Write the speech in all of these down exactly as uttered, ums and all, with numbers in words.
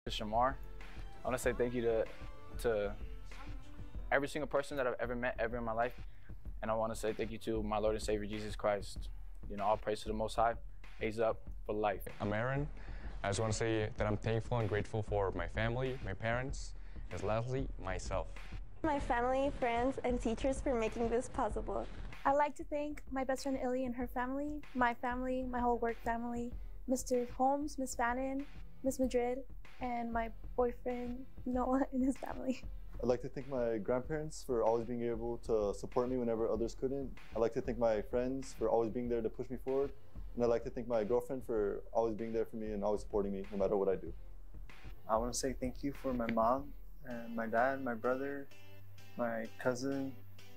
Shamar. I want to say thank you to, to every single person that I've ever met ever in my life. And I want to say thank you to my Lord and Savior, Jesus Christ. You know, all praise to the Most High. A's up for life. I'm Aaron. I just want to say that I'm thankful and grateful for my family, my parents, and lastly, myself. My family, friends, and teachers for making this possible. I'd like to thank my best friend Illy and her family, my family, my whole work family, Mister Holmes, Miss Fannin, Miss Madrid, and my boyfriend Noah and his family. I'd like to thank my grandparents for always being able to support me whenever others couldn't. I'd like to thank my friends for always being there to push me forward. And I'd like to thank my girlfriend for always being there for me and always supporting me no matter what I do. I want to say thank you for my mom and my dad, my brother, my cousin,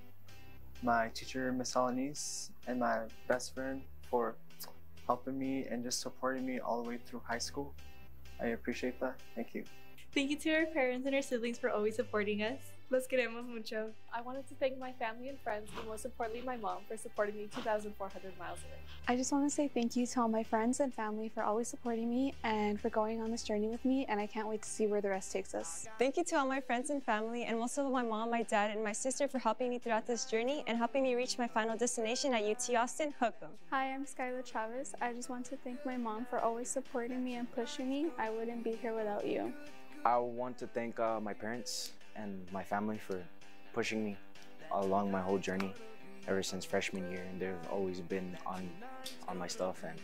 my teacher, Miss Alanis, and my best friend for helping me and just supporting me all the way through high school. I appreciate that. Thank you. Thank you to our parents and our siblings for always supporting us. Los queremos mucho. I wanted to thank my family and friends, and most importantly my mom, for supporting me two thousand four hundred miles away. I just want to say thank you to all my friends and family for always supporting me and for going on this journey with me, and I can't wait to see where the rest takes us. Thank you to all my friends and family, and most of all my mom, my dad, and my sister for helping me throughout this journey and helping me reach my final destination at U T Austin, Hook'em. Hi, I'm Skylar Chavez. I just want to thank my mom for always supporting me and pushing me. I wouldn't be here without you. I want to thank uh, my parents and my family for pushing me along my whole journey ever since freshman year, and they've always been on on my stuff, and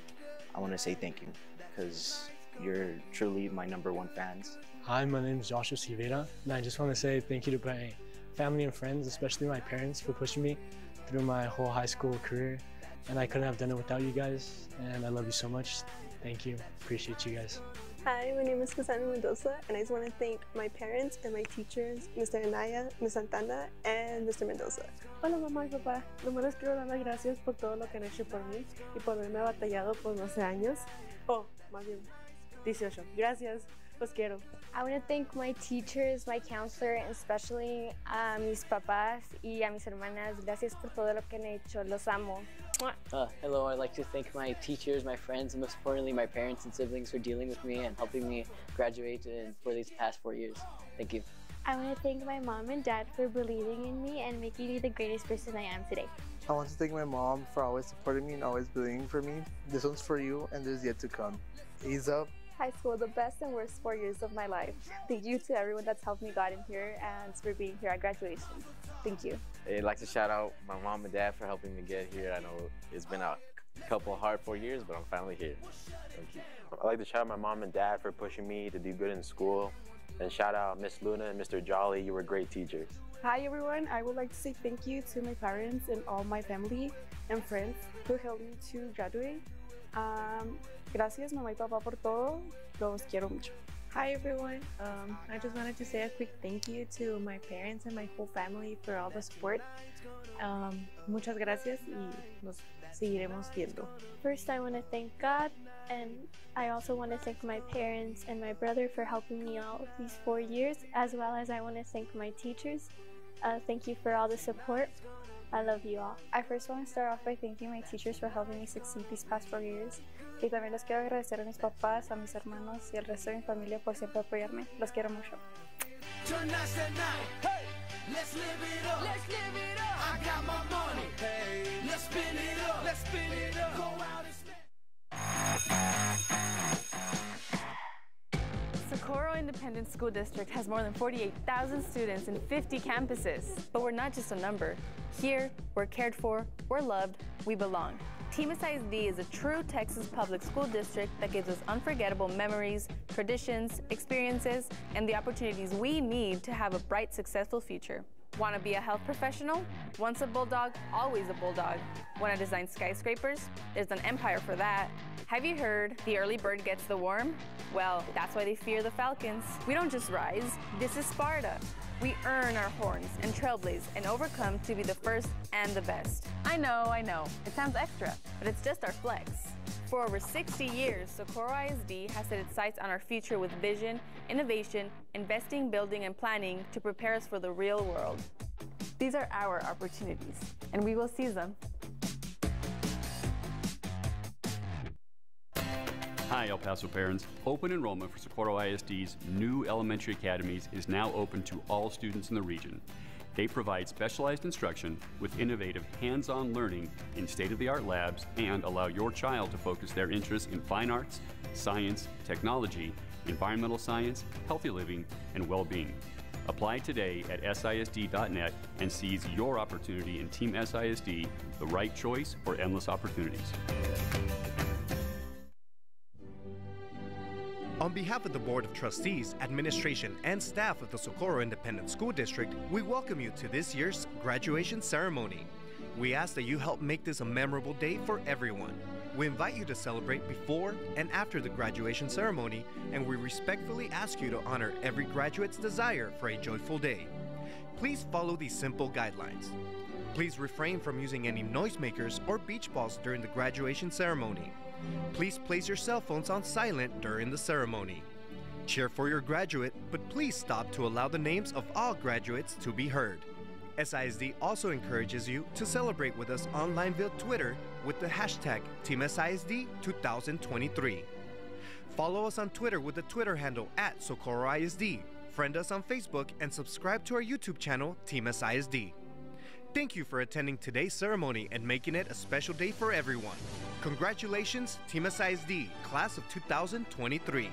I want to say thank you because you're truly my number one fans. Hi, my name is Joshua Silveira, and I just want to say thank you to my family and friends, especially my parents, for pushing me through my whole high school career, and I couldn't have done it without you guys, and I love you so much. Thank you. Appreciate you guys. Hi, my name is Cassandra Mendoza, and I just want to thank my parents and my teachers, Mister Anaya, Miz Santana, and Mister Mendoza. Hola mamá y papá, nomás les quiero dar las gracias por todo lo que han hecho por mí y por haberme batallado por doce años. Oh, más bien dieciocho. Gracias, los quiero. I want to thank my teachers, my counselor, and especially a mis papás y a mis hermanas. Gracias por todo lo que han hecho. Los amo. Uh, hello, I'd like to thank my teachers, my friends, and most importantly my parents and siblings for dealing with me and helping me graduate in, for these past four years. Thank you. I want to thank my mom and dad for believing in me and making me the greatest person I am today. I want to thank my mom for always supporting me and always believing for me. This one's for you, and there's yet to come. Ease up. High school, the best and worst four years of my life. Thank you to everyone that's helped me got in here and for being here at graduation. Thank you. I'd like to shout out my mom and dad for helping me get here. I know it's been a couple hard four years, but I'm finally here. Thank you. I'd like to shout out my mom and dad for pushing me to do good in school. And shout out Miss Luna and Mister Jolly, you were great teachers. Hi everyone, I would like to say thank you to my parents and all my family and friends who helped me to graduate. Um, gracias mamá y papá por todo, los quiero mucho. Hi everyone, um, I just wanted to say a quick thank you to my parents and my whole family for all the support. Um, muchas gracias y nos seguiremos viendo. First, I want to thank God, and I also want to thank my parents and my brother for helping me all these four years, as well as I want to thank my teachers. Uh, thank you for all the support. I love you all. I first want to start off by thanking my teachers for helping me succeed these past four years. Y también les quiero agradecer a mis papás, a mis hermanos y al resto de mi familia por siempre apoyarme. Los quiero mucho. Socorro Independent School District has more than forty-eight thousand students in fifty campuses. But we're not just a number. Here, we're cared for, we're loved, we belong. Socorro I S D is a true Texas public school district that gives us unforgettable memories, traditions, experiences, and the opportunities we need to have a bright, successful future. Want to be a health professional? Once a bulldog, always a bulldog. Want to design skyscrapers? There's an empire for that. Have you heard the early bird gets the worm? Well, that's why they fear the falcons. We don't just rise, this is Sparta. We earn our horns and trailblaze and overcome to be the first and the best. I know, I know, it sounds extra, but it's just our flex. For over sixty years, Socorro I S D has set its sights on our future with vision, innovation, investing, building, and planning to prepare us for the real world. These are our opportunities, and we will seize them. Hi, Hi, El Paso parents. Open enrollment for Socorro I S D's new elementary academies is now open to all students in the region. They provide specialized instruction with innovative hands-on learning in state-of-the-art labs and allow your child to focus their interests in fine arts, science, technology, environmental science, healthy living, and well-being. Apply today at S I S D dot net and seize your opportunity in Team S I S D, the right choice for endless opportunities. On behalf of the Board of Trustees, administration, and staff of the Socorro Independent School District, we welcome you to this year's graduation ceremony. We ask that you help make this a memorable day for everyone. We invite you to celebrate before and after the graduation ceremony, and we respectfully ask you to honor every graduate's desire for a joyful day. Please follow these simple guidelines. Please refrain from using any noisemakers or beach balls during the graduation ceremony. Please place your cell phones on silent during the ceremony. Cheer for your graduate, but please stop to allow the names of all graduates to be heard. S I S D also encourages you to celebrate with us online via Twitter with the hashtag Team S I S D twenty twenty-three. Follow us on Twitter with the Twitter handle at Socorro I S D. Friend us on Facebook and subscribe to our YouTube channel, Team S I S D. Thank you for attending today's ceremony and making it a special day for everyone. Congratulations, Team S I S D, Class of two thousand twenty-three.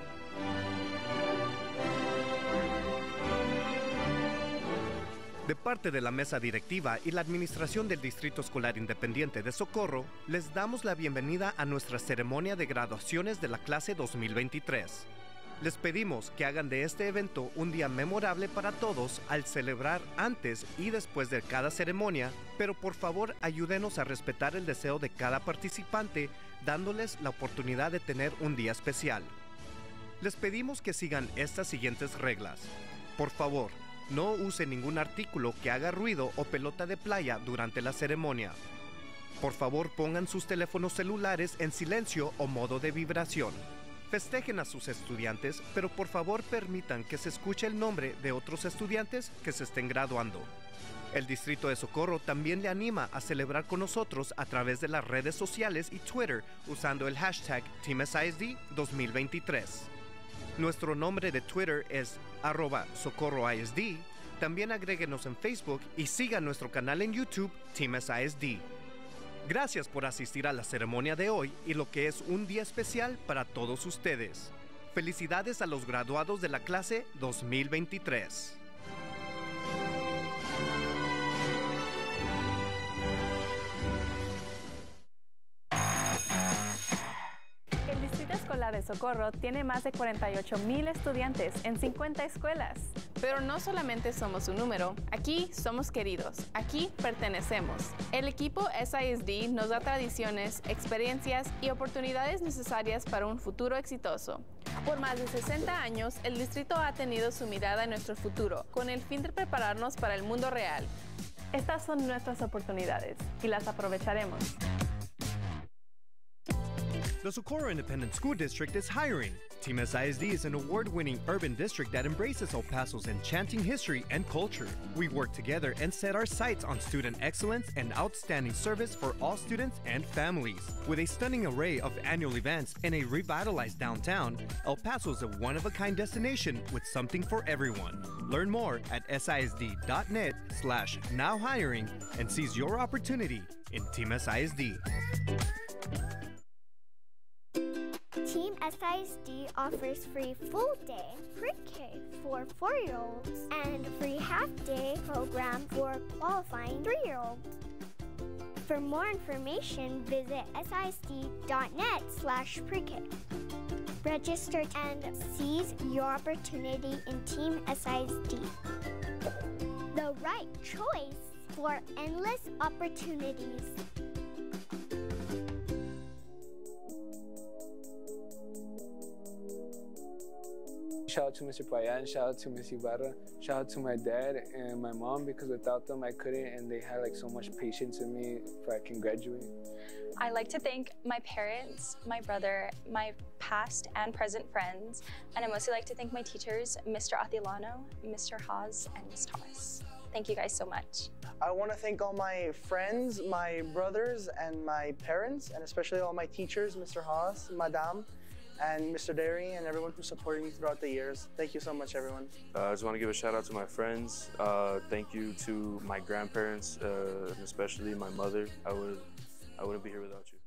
De parte de la mesa directiva y la administración del Distrito Escolar Independiente de Socorro, les damos la bienvenida a nuestra ceremonia de graduaciones de la clase dos mil veintitrés. Les pedimos que hagan de este evento un día memorable para todos al celebrar antes y después de cada ceremonia, pero por favor ayúdenos a respetar el deseo de cada participante, dándoles la oportunidad de tener un día especial. Les pedimos que sigan estas siguientes reglas. Por favor, no use ningún artículo que haga ruido o pelota de playa durante la ceremonia. Por favor, pongan sus teléfonos celulares en silencio o modo de vibración. Festejen a sus estudiantes, pero por favor permitan que se escuche el nombre de otros estudiantes que se estén graduando. El Distrito de Socorro también le anima a celebrar con nosotros a través de las redes sociales y Twitter usando el hashtag Team S I S D dos mil veintitrés. Nuestro nombre de Twitter es arroba Socorro I S D. También agréguenos en Facebook y sigan nuestro canal en YouTube, Team S I S D. Gracias por asistir a la ceremonia de hoy y lo que es un día especial para todos ustedes. Felicidades a los graduados de la clase dos mil veintitrés. El Distrito Escolar de Socorro tiene más de cuarenta y ocho mil estudiantes en cincuenta escuelas. Pero no solamente somos un número, aquí somos queridos, aquí pertenecemos. El equipo S I S D nos da tradiciones, experiencias y oportunidades necesarias para un futuro exitoso. Por más de sesenta años, el distrito ha tenido su mirada en nuestro futuro, con el fin de prepararnos para el mundo real. Estas son nuestras oportunidades y las aprovecharemos. The Socorro Independent School District is hiring. Team S I S D is an award-winning urban district that embraces El Paso's enchanting history and culture. We work together and set our sights on student excellence and outstanding service for all students and families. With a stunning array of annual events and a revitalized downtown, El Paso is a one-of-a-kind destination with something for everyone. Learn more at S I S D dot net slash now hiring and seize your opportunity in Team S I S D. Team S I S D offers free full-day pre-K for four-year-olds and free half-day program for qualifying three-year-olds. For more information, visit S I S D dot net slash pre-K. Register and seize your opportunity in Team S I S D. The right choice for endless opportunities. Shout out to Mister Payan, shout out to Miss Ibarra, shout out to my dad and my mom, because without them I couldn't, and they had like so much patience in me for I can graduate. I'd like to thank my parents, my brother, my past and present friends, and I mostly like to thank my teachers, Mister Atilano, Mister Haas, and Miz Thomas. Thank you guys so much. I want to thank all my friends, my brothers, and my parents, and especially all my teachers, Mister Haas, Madame, and Mister Derry and everyone who supported me throughout the years. Thank you so much, everyone. Uh, I just want to give a shout out to my friends. Uh, thank you to my grandparents, uh, and especially my mother. I would, I wouldn't be here without you.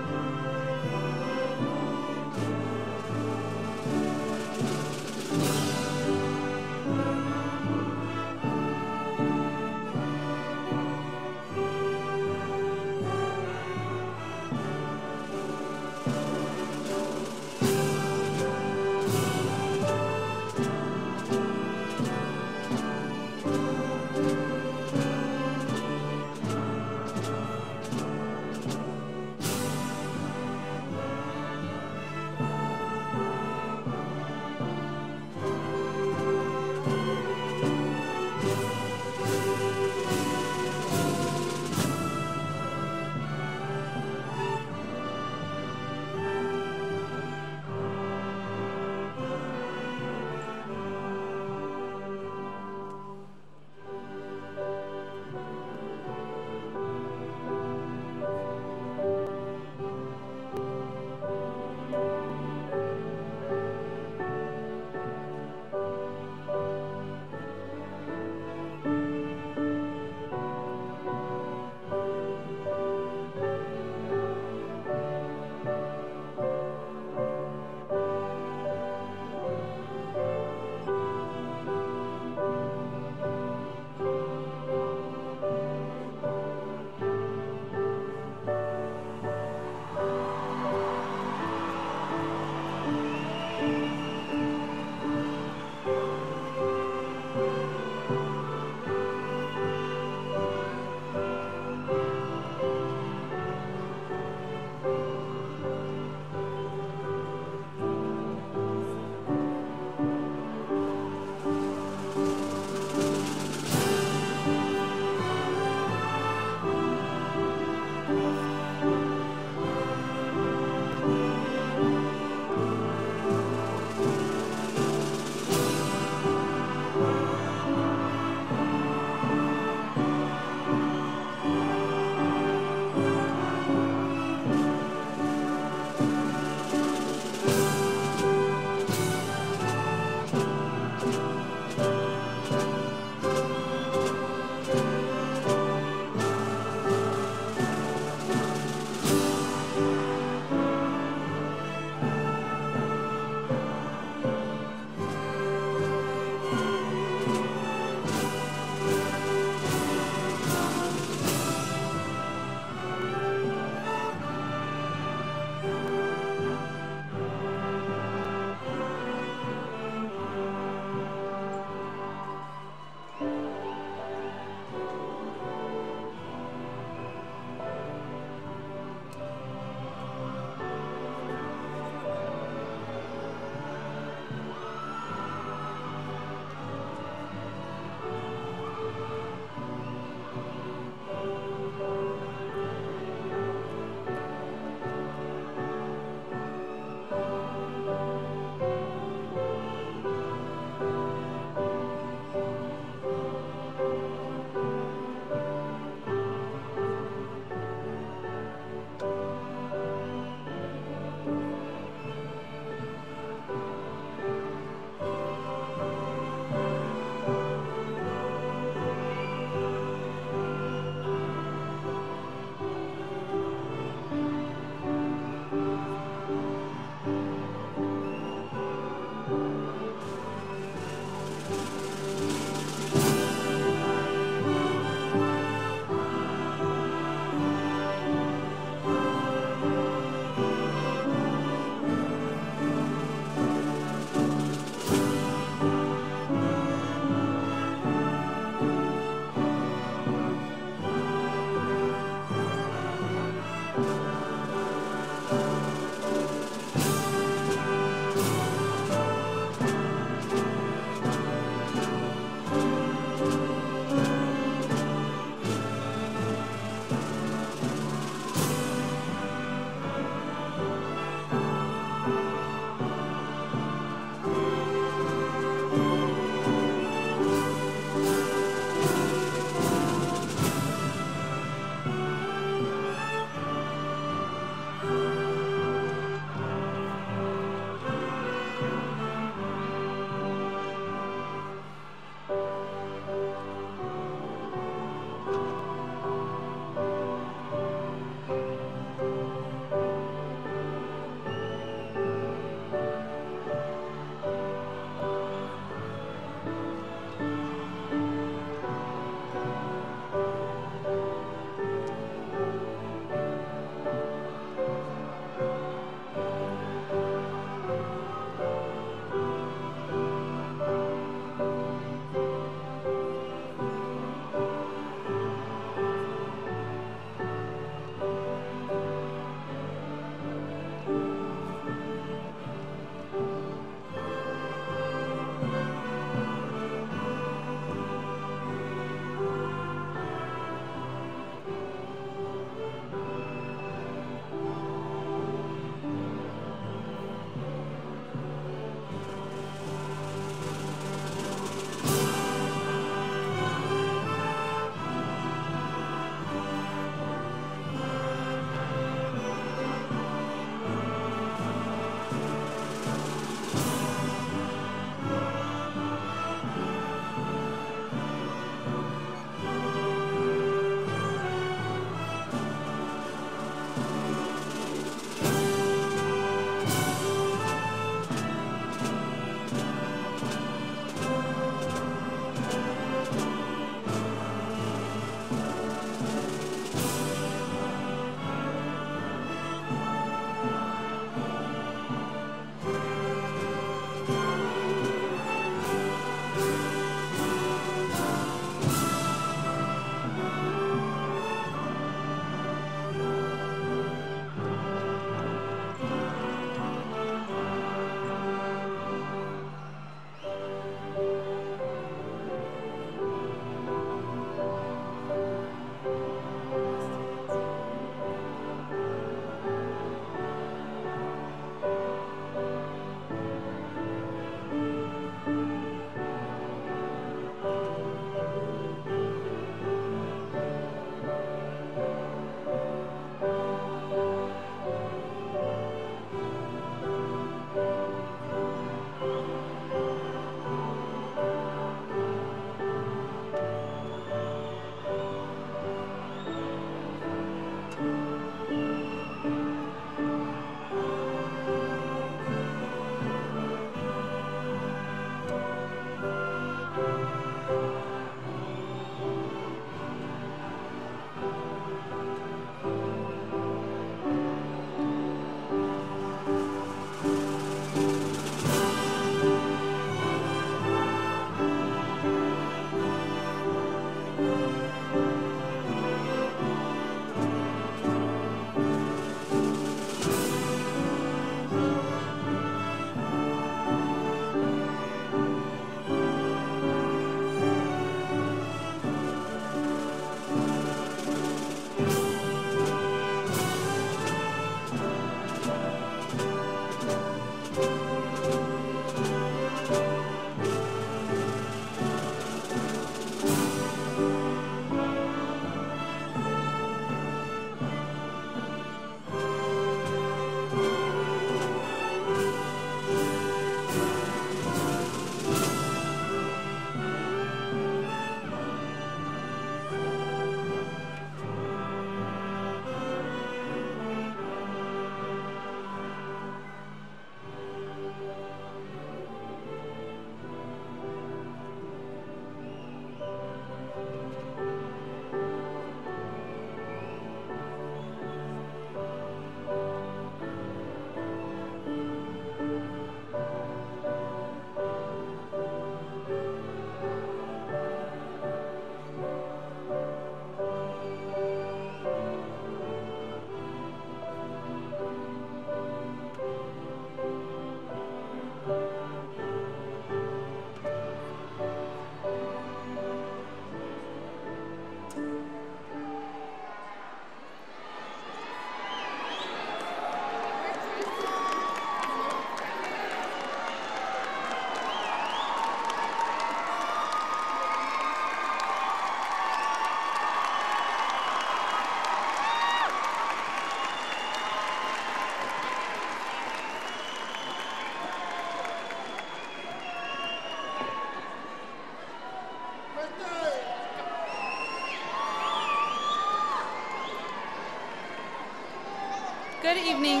Good evening.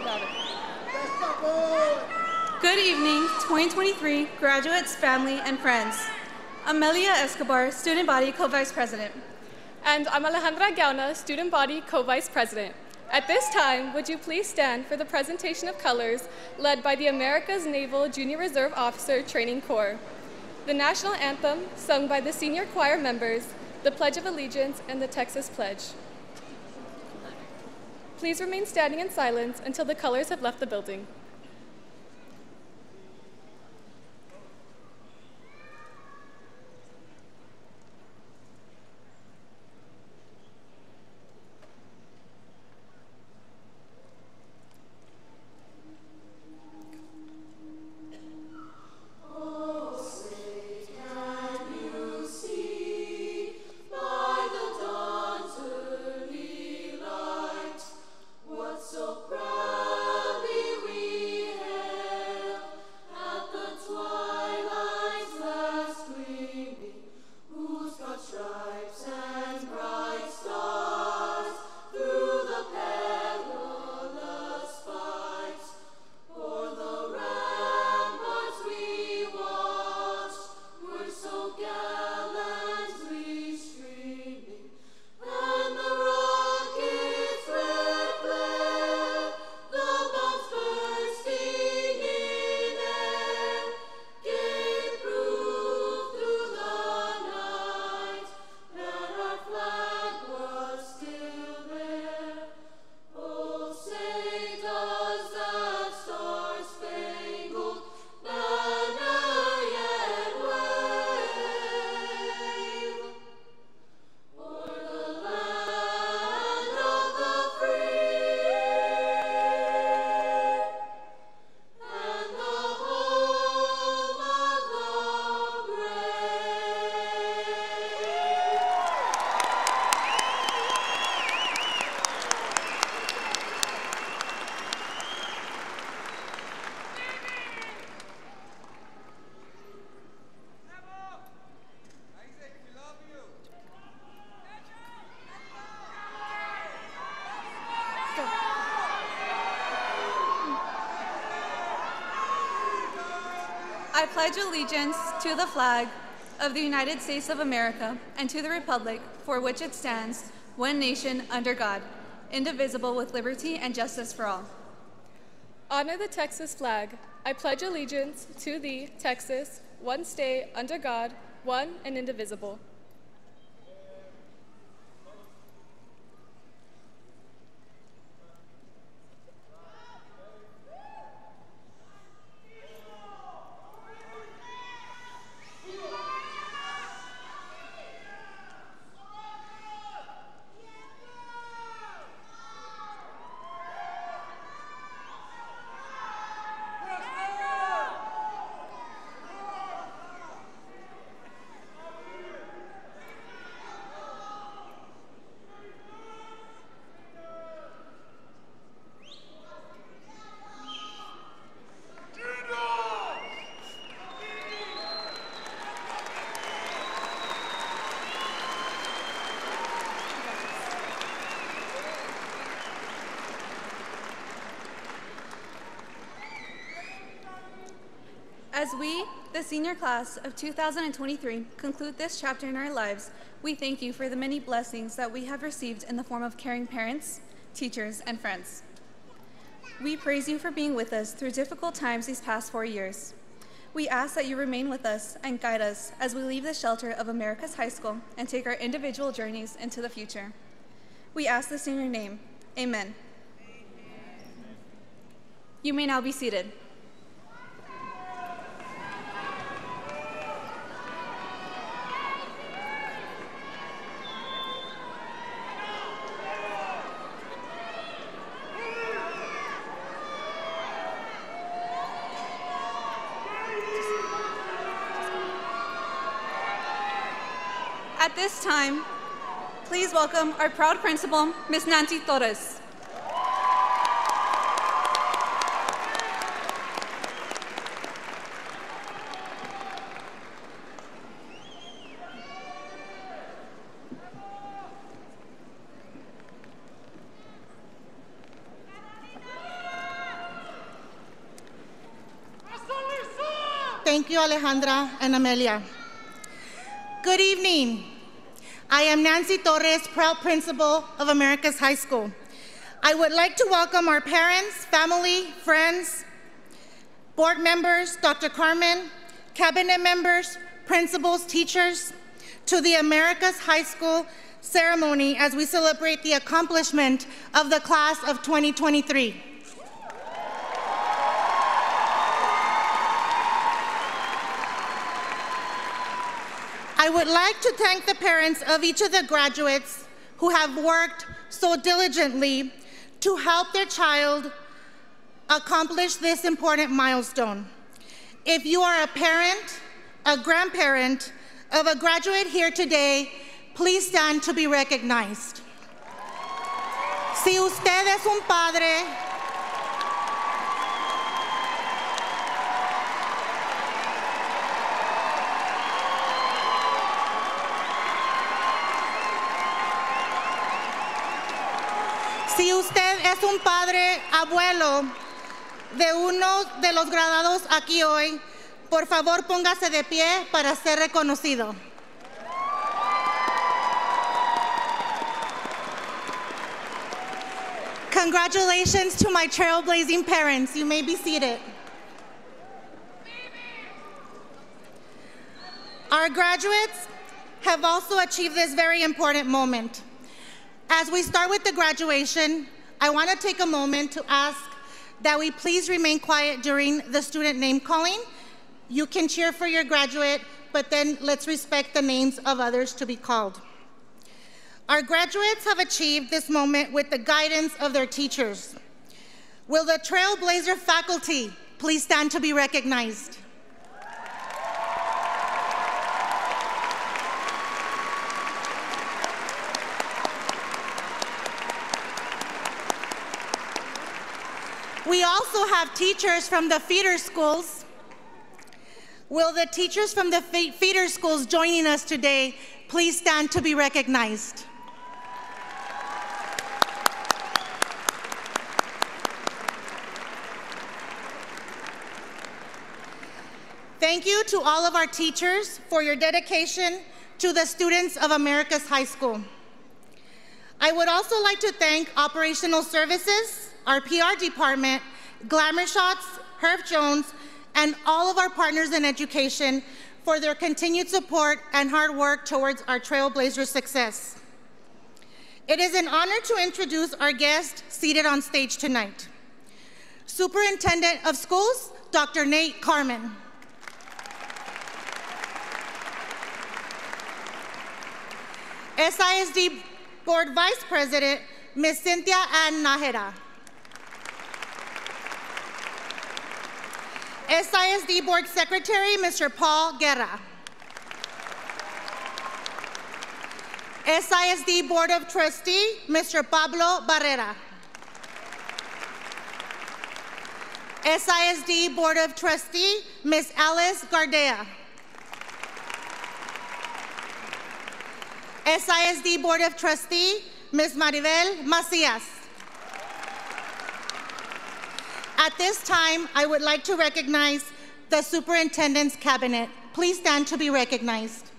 Good evening, twenty twenty-three graduates, family, and friends. Amelia Escobar, Student Body Co-Vice President. And I'm Alejandra Gauna, Student Body Co-Vice President. At this time, would you please stand for the presentation of colors led by the America's Naval Junior Reserve Officer Training Corps. The national anthem sung by the senior choir members, the Pledge of Allegiance, and the Texas Pledge. Please remain standing in silence until the colors have left the building. I pledge allegiance to the flag of the United States of America and to the republic for which it stands, one nation under God, indivisible with liberty and justice for all. Honor the Texas flag. I pledge allegiance to thee, Texas, one state under God, one and indivisible. As we, the senior class of two thousand twenty-three, conclude this chapter in our lives, we thank you for the many blessings that we have received in the form of caring parents, teachers, and friends. We praise you for being with us through difficult times these past four years. We ask that you remain with us and guide us as we leave the shelter of America's high school and take our individual journeys into the future. We ask this in your name. Amen. You may now be seated. At this time, please welcome our proud principal, Miz Nancy Torres. Thank you, Alejandra and Amelia. Good evening. I am Nancy Torres, proud principal of Americas High School. I would like to welcome our parents, family, friends, board members, Doctor Carmen, cabinet members, principals, teachers, to the Americas High School ceremony as we celebrate the accomplishment of the class of twenty twenty-three. I would like to thank the parents of each of the graduates who have worked so diligently to help their child accomplish this important milestone. If you are a parent, a grandparent of a graduate here today, please stand to be recognized. Si usted es un padre, Si usted es un padre, abuelo de uno de los graduados aquí hoy, por favor póngase de pie para ser reconocido. Congratulations to my trailblazing parents. You may be seated. Our graduates have also achieved this very important moment. As we start with the graduation, I want to take a moment to ask that we please remain quiet during the student name calling. You can cheer for your graduate, but then let's respect the names of others to be called. Our graduates have achieved this moment with the guidance of their teachers. Will the Trailblazer faculty please stand to be recognized? We also have teachers from the feeder schools. Will the teachers from the feeder schools joining us today please stand to be recognized? Thank you to all of our teachers for your dedication to the students of Americas High School. I would also like to thank Operational Services, our P R department, Glamour Shots, Herb Jones, and all of our partners in education for their continued support and hard work towards our Trailblazer success. It is an honor to introduce our guest seated on stage tonight. Superintendent of Schools, Doctor Nate Carmen. S I S D Board Vice President, Miz Cynthia Ann Nájera. S I S D Board Secretary, Mister Paul Guerra. S I S D Board of Trustee, Mister Pablo Barrera. S I S D Board of Trustee, Miz Alice Gardea. S I S D Board of Trustee, Miz Maribel Macias. At this time, I would like to recognize the Superintendent's Cabinet. Please stand to be recognized.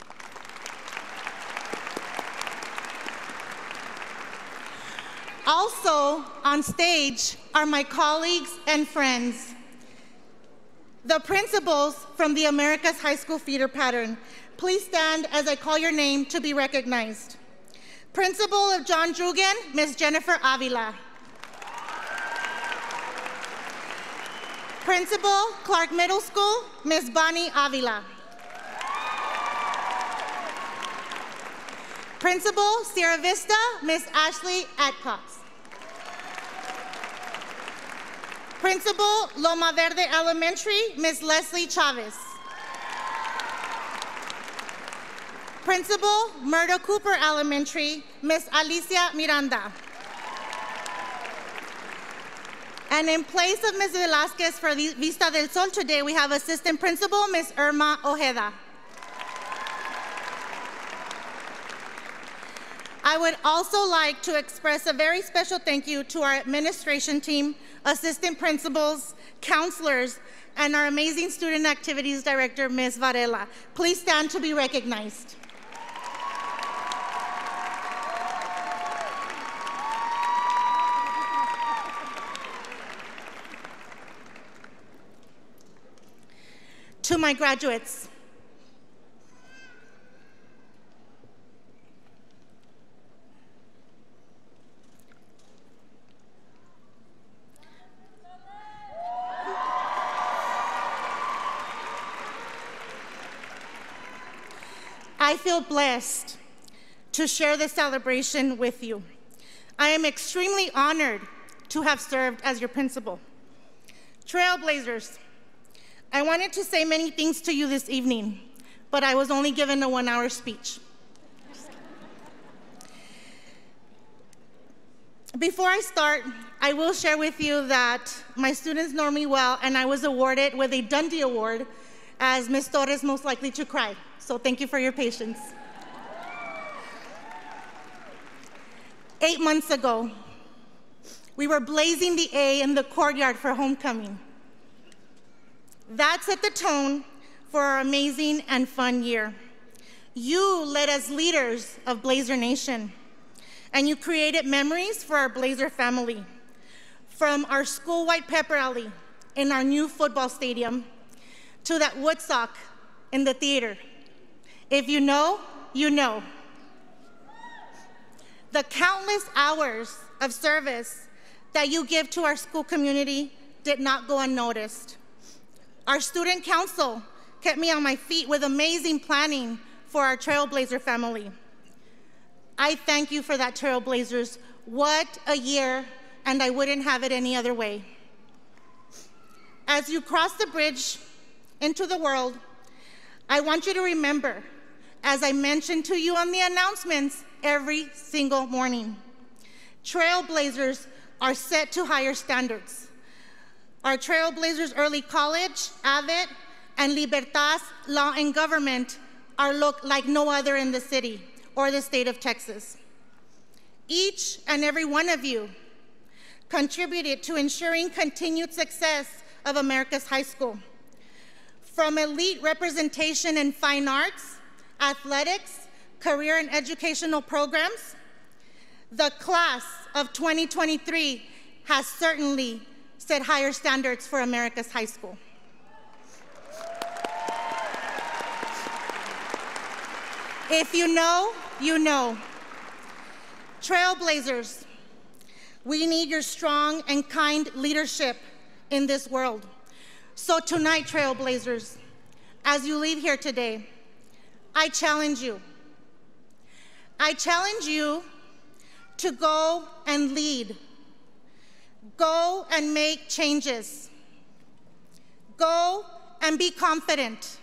Also on stage are my colleagues and friends, the principals from the Americas High School feeder pattern. Please stand as I call your name to be recognized. Principal of John Drugan, Miz Jennifer Avila. Principal, Clark Middle School, Miz Bonnie Avila. Principal, Sierra Vista, Miz Ashley Adcox. Principal, Loma Verde Elementary, Miz Leslie Chavez. Principal, Murdo Cooper Elementary, Miz Alicia Miranda. And in place of Miz Velasquez for the Vista del Sol today, we have Assistant Principal, Miz Irma Ojeda. I would also like to express a very special thank you to our administration team, assistant principals, counselors, and our amazing student activities director, Miz Varela. Please stand to be recognized. To my graduates, I feel blessed to share this celebration with you. I am extremely honored to have served as your principal. Trailblazers, I wanted to say many things to you this evening, but I was only given a one-hour speech. Before I start, I will share with you that my students know me well, and I was awarded with a Dundee Award as Miz Torres Most Likely to Cry. So thank you for your patience. Eight months ago, we were blazing the A in the courtyard for homecoming. That set the tone for our amazing and fun year. You led as leaders of Blazer Nation, and you created memories for our Blazer family. From our school-wide pep rally in our new football stadium to that Woodstock in the theater. If you know, you know. The countless hours of service that you give to our school community did not go unnoticed. Our student council kept me on my feet with amazing planning for our Trailblazer family. I thank you for that, Trailblazers. What a year, and I wouldn't have it any other way. As you cross the bridge into the world, I want you to remember, as I mentioned to you on the announcements every single morning, Trailblazers are set to higher standards. Our Trailblazers Early College, Avid, and Libertas Law and Government are look like no other in the city or the state of Texas. Each and every one of you contributed to ensuring continued success of America's high school. From elite representation in fine arts, athletics, career and educational programs, the class of twenty twenty-three has certainly set higher standards for America's high school. If you know, you know. Trailblazers, we need your strong and kind leadership in this world. So tonight, Trailblazers, as you leave here today, I challenge you. I challenge you to go and lead. Go and make changes. Go and be confident.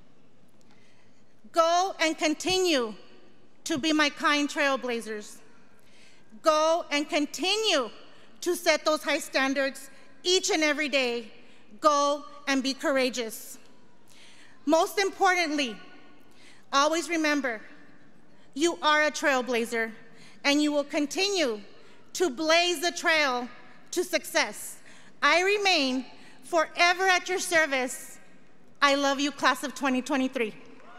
Go and continue to be my kind Trailblazers. Go and continue to set those high standards each and every day. Go and be courageous. Most importantly, always remember, you are a Trailblazer, and you will continue to blaze the trail to success. I remain forever at your service. I love you, class of twenty twenty-three.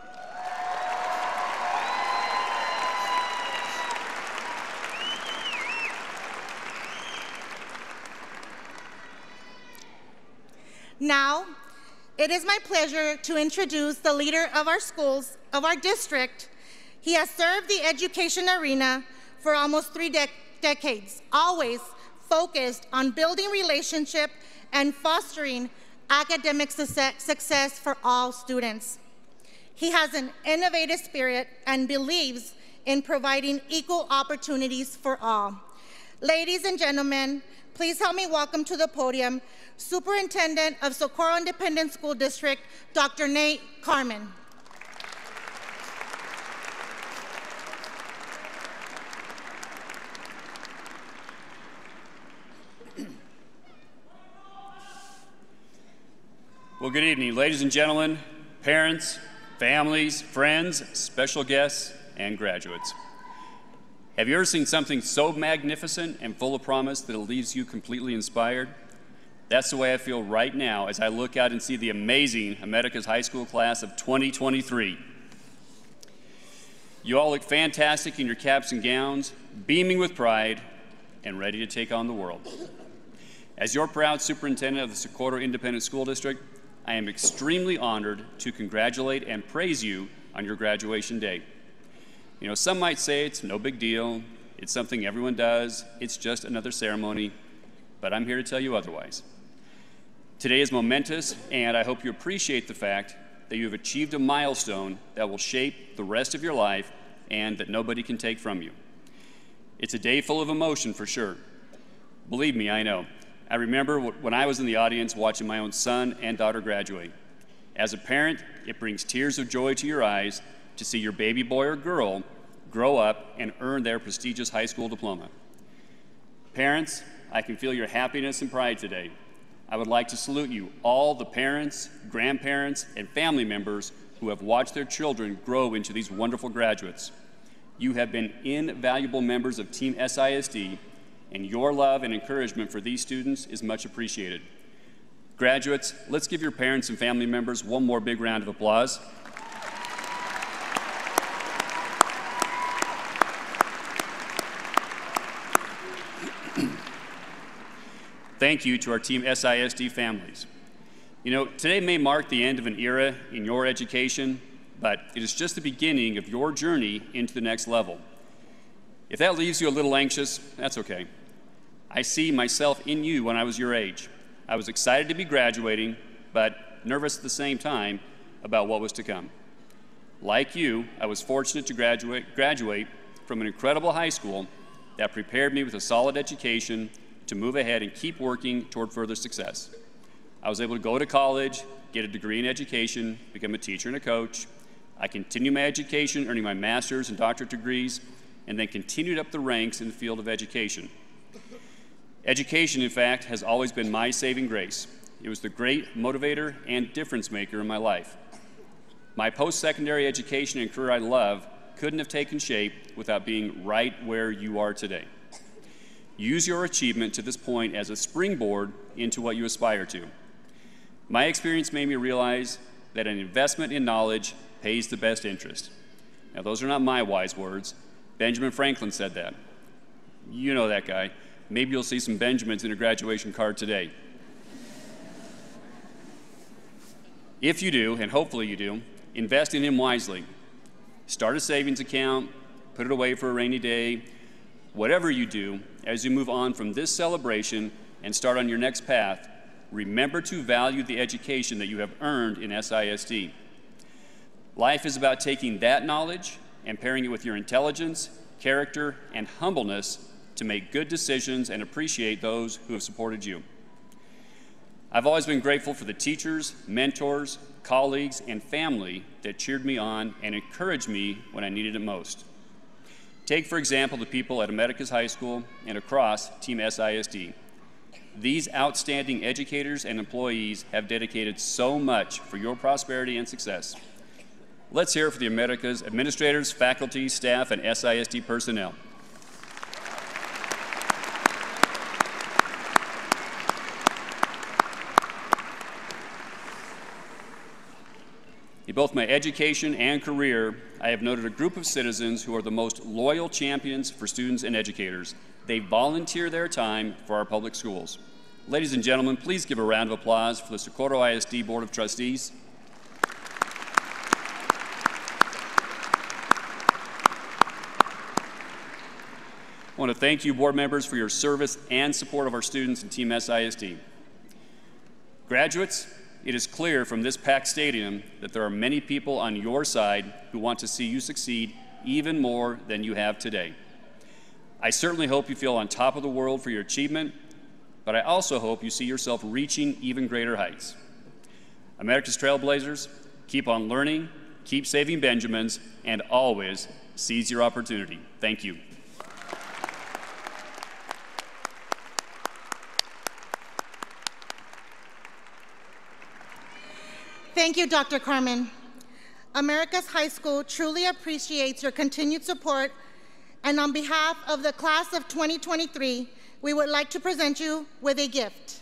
Now, it is my pleasure to introduce the leader of our schools, of our district. He has served the education arena for almost three dec decades, always focused on building relationship and fostering academic success for all students. He has an innovative spirit and believes in providing equal opportunities for all. Ladies and gentlemen, please help me welcome to the podium Superintendent of Socorro Independent School District, Doctor Nate Carmen. Well, good evening, ladies and gentlemen, parents, families, friends, special guests, and graduates. Have you ever seen something so magnificent and full of promise that it leaves you completely inspired? That's the way I feel right now as I look out and see the amazing America's High School class of twenty twenty-three. You all look fantastic in your caps and gowns, beaming with pride and ready to take on the world. As your proud superintendent of the Socorro Independent School District, I am extremely honored to congratulate and praise you on your graduation day. You know, some might say it's no big deal, it's something everyone does, it's just another ceremony, but I'm here to tell you otherwise. Today is momentous, and I hope you appreciate the fact that you have achieved a milestone that will shape the rest of your life and that nobody can take from you. It's a day full of emotion for sure. Believe me, I know. I remember when I was in the audience watching my own son and daughter graduate. As a parent, it brings tears of joy to your eyes to see your baby boy or girl grow up and earn their prestigious high school diploma. Parents, I can feel your happiness and pride today. I would like to salute you, all the parents, grandparents, and family members who have watched their children grow into these wonderful graduates. You have been invaluable members of Team S I S D, and your love and encouragement for these students is much appreciated. Graduates, let's give your parents and family members one more big round of applause. Thank you to our Team S I S D families. You know, today may mark the end of an era in your education, but it is just the beginning of your journey into the next level. If that leaves you a little anxious, that's okay. I see myself in you when I was your age. I was excited to be graduating, but nervous at the same time about what was to come. Like you, I was fortunate to graduate, graduate from an incredible high school that prepared me with a solid education to move ahead and keep working toward further success. I was able to go to college, get a degree in education, become a teacher and a coach. I continued my education, earning my master's and doctorate degrees, and then continued up the ranks in the field of education. Education, in fact, has always been my saving grace. It was the great motivator and difference maker in my life. My post-secondary education and career I love couldn't have taken shape without being right where you are today. Use your achievement to this point as a springboard into what you aspire to. My experience made me realize that an investment in knowledge pays the best interest. Now, those are not my wise words. Benjamin Franklin said that. You know that guy. Maybe you'll see some Benjamins in a graduation card today. If you do, and hopefully you do, invest in him wisely. Start a savings account, put it away for a rainy day. Whatever you do, as you move on from this celebration and start on your next path, remember to value the education that you have earned in S I S D. Life is about taking that knowledge and pairing it with your intelligence, character, and humbleness to make good decisions and appreciate those who have supported you. I've always been grateful for the teachers, mentors, colleagues, and family that cheered me on and encouraged me when I needed it most. Take, for example, the people at America's High School and across Team S I S D. These outstanding educators and employees have dedicated so much for your prosperity and success. Let's hear it for the America's administrators, faculty, staff, and S I S D personnel. In both my education and career, I have noted a group of citizens who are the most loyal champions for students and educators. They volunteer their time for our public schools. Ladies and gentlemen, please give a round of applause for the Socorro I S D Board of Trustees. I want to thank you, board members, for your service and support of our students in Team S I S D. Graduates, it is clear from this packed stadium that there are many people on your side who want to see you succeed even more than you have today. I certainly hope you feel on top of the world for your achievement, but I also hope you see yourself reaching even greater heights. America's Trailblazers, keep on learning, keep saving Benjamins, and always seize your opportunity. Thank you. Thank you, Doctor Carmen. America's High School truly appreciates your continued support And on behalf of the class of twenty twenty-three, we would like to present you with a gift.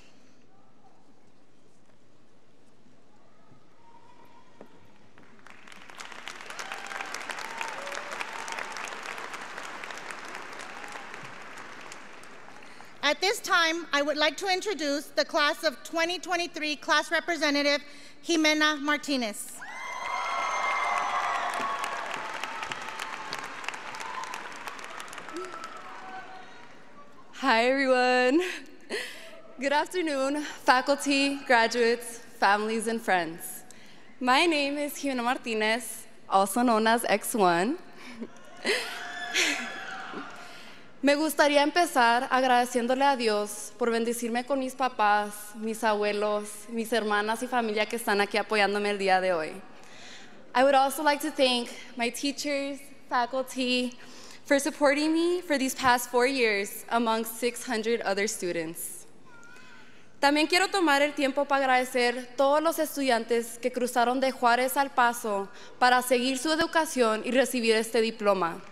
At this time, I would like to introduce the class of twenty twenty-three class representative, Jimena Martinez. Hi, everyone. Good afternoon, faculty, graduates, families, and friends. My name is Jimena Martinez, also known as X one. Me gustaría empezar agradeciéndole a Dios por bendecirme con mis papás, mis abuelos, mis hermanas y familia que están aquí apoyándome el día de hoy. I would also like to thank my teachers, faculty, for supporting me for these past four years among six hundred other students. También quiero tomar el tiempo para agradecer a todos los estudiantes que cruzaron de Juárez al Paso para seguir su educación y recibir este diploma.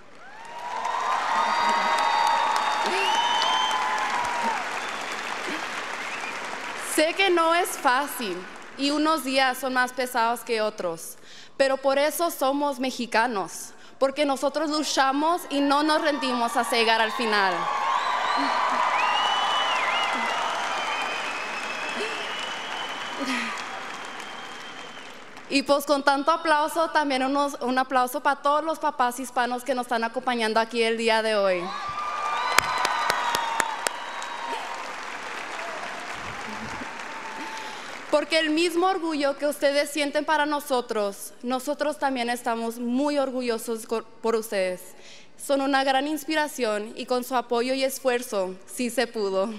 Sé que no es fácil y unos días son más pesados que otros, pero por eso somos mexicanos, porque nosotros luchamos y no nos rendimos hasta llegar al final. Y pues con tanto aplauso, también unos, un aplauso para todos los papás hispanos que nos están acompañando aquí el día de hoy. Porque el mismo orgullo que ustedes sienten para nosotros, nosotros también estamos muy orgullosos por ustedes. Son una gran inspiración y con su apoyo y esfuerzo, sí se pudo.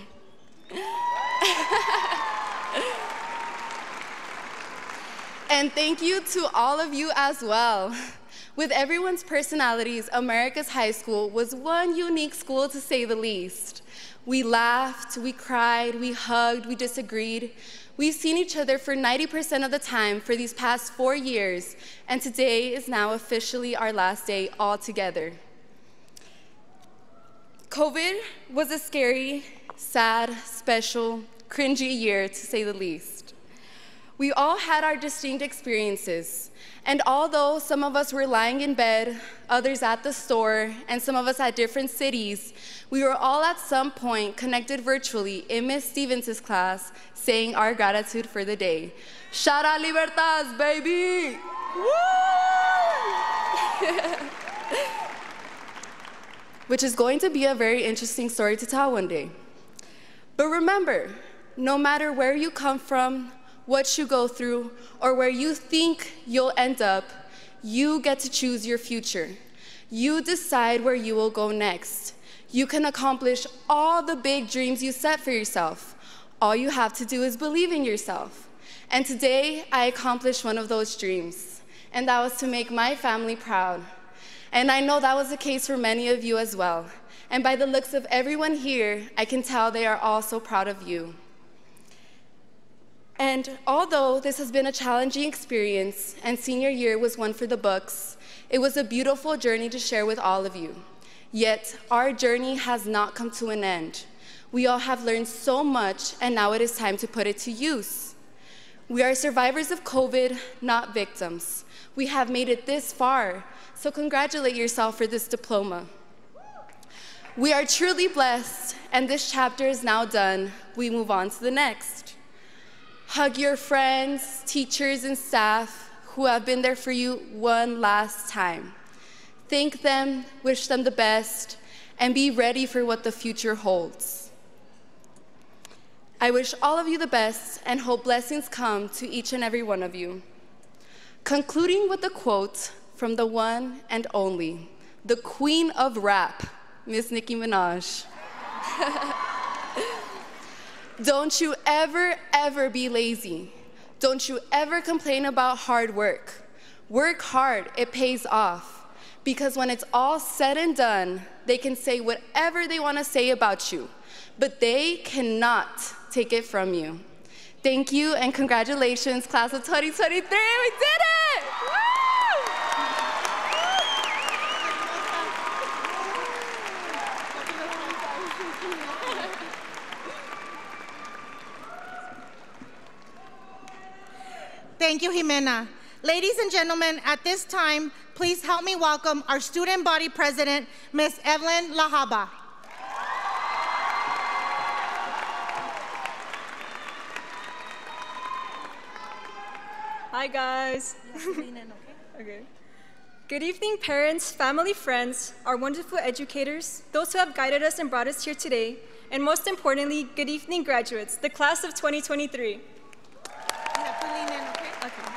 And thank you to all of you as well. With everyone's personalities, America's High School was one unique school to say the least. We laughed, we cried, we hugged, we disagreed. We've seen each other for ninety percent of the time for these past four years, and today is now officially our last day all together. COVID was a scary, sad, special, cringy year, to say the least. We all had our distinct experiences, and although some of us were lying in bed, others at the store, and some of us at different cities, we were all at some point connected virtually in Miz Stevens' class, saying our gratitude for the day. Shout out Libertad, baby! Which is going to be a very interesting story to tell one day. But remember, no matter where you come from, what you go through, or where you think you'll end up, you get to choose your future. You decide where you will go next. You can accomplish all the big dreams you set for yourself. All you have to do is believe in yourself. And today, I accomplished one of those dreams, and that was to make my family proud. And I know that was the case for many of you as well. And by the looks of everyone here, I can tell they are all so proud of you. And although this has been a challenging experience, and senior year was one for the books, it was a beautiful journey to share with all of you. Yet, our journey has not come to an end. We all have learned so much, and now it is time to put it to use. We are survivors of COVID, not victims. We have made it this far, so congratulate yourself for this diploma. We are truly blessed, and this chapter is now done. We move on to the next. Hug your friends, teachers, and staff who have been there for you one last time. Thank them, wish them the best, and be ready for what the future holds. I wish all of you the best and hope blessings come to each and every one of you. Concluding with a quote from the one and only, the queen of rap, Miss Nicki Minaj. Don't you ever, ever be lazy. Don't you ever complain about hard work. Work hard, it pays off. Because when it's all said and done, they can say whatever they want to say about you, but they cannot take it from you. Thank you and congratulations, class of twenty twenty-three, we did it! Woo! Thank you, Jimena. Ladies and gentlemen, at this time, please help me welcome our student body president, Miz Evelyn Lahaba. Hi, guys. Okay. Good evening, parents, family, friends, our wonderful educators, those who have guided us and brought us here today, and most importantly, good evening, graduates, the class of twenty twenty-three. Okay.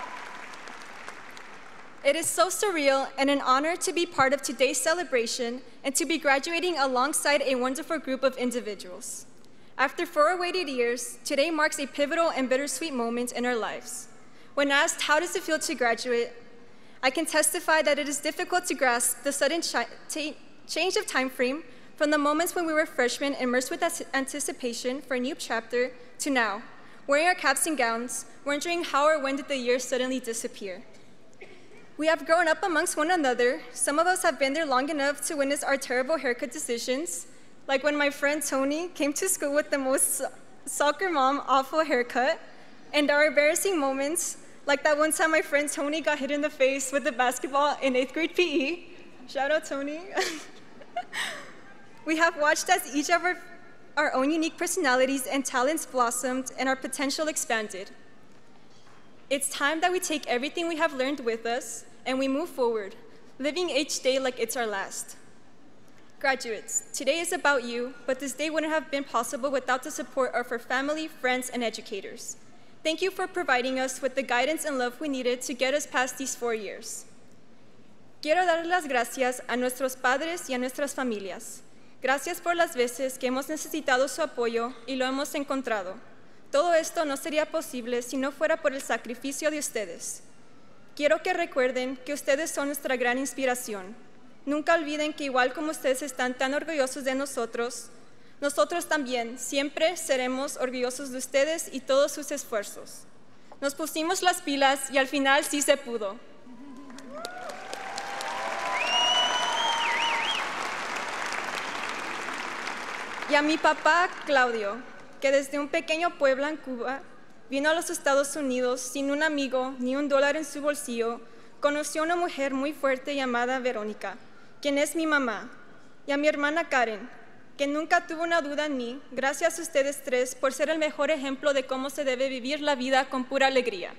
It is so surreal and an honor to be part of today's celebration and to be graduating alongside a wonderful group of individuals. After four awaited years, today marks a pivotal and bittersweet moment in our lives. When asked, how does it feel to graduate, I can testify that it is difficult to grasp the sudden change of time frame from the moments when we were freshmen immersed with anticipation for a new chapter to now, wearing our caps and gowns, wondering how or when did the year suddenly disappear. We have grown up amongst one another. Some of us have been there long enough to witness our terrible haircut decisions, like when my friend Tony came to school with the most soccer mom awful haircut, and our embarrassing moments, like that one time my friend Tony got hit in the face with the basketball in eighth grade P E. Shout out, Tony. We have watched as each of our, our own unique personalities and talents blossomed and our potential expanded. It's time that we take everything we have learned with us and we move forward, living each day like it's our last. Graduates, today is about you, but this day wouldn't have been possible without the support of our family, friends, and educators. Thank you for providing us with the guidance and love we needed to get us past these four years. Quiero dar las gracias a nuestros padres y a nuestras familias. Gracias por las veces que hemos necesitado su apoyo y lo hemos encontrado. Todo esto no sería posible si no fuera por el sacrificio de ustedes. Quiero que recuerden que ustedes son nuestra gran inspiración. Nunca olviden que igual como ustedes están tan orgullosos de nosotros, nosotros también siempre seremos orgullosos de ustedes y todos sus esfuerzos. Nos pusimos las pilas y al final sí se pudo. Y a mi papá, Claudio, que desde un pequeño pueblo en Cuba vino a los Estados Unidos sin un amigo ni un dólar en su bolsillo, conoció a una mujer muy fuerte llamada Verónica, quien es mi mamá, y a mi hermana Karen, que nunca tuvo una duda en mí, gracias a ustedes tres por ser el mejor ejemplo de cómo se debe vivir la vida con pura alegría.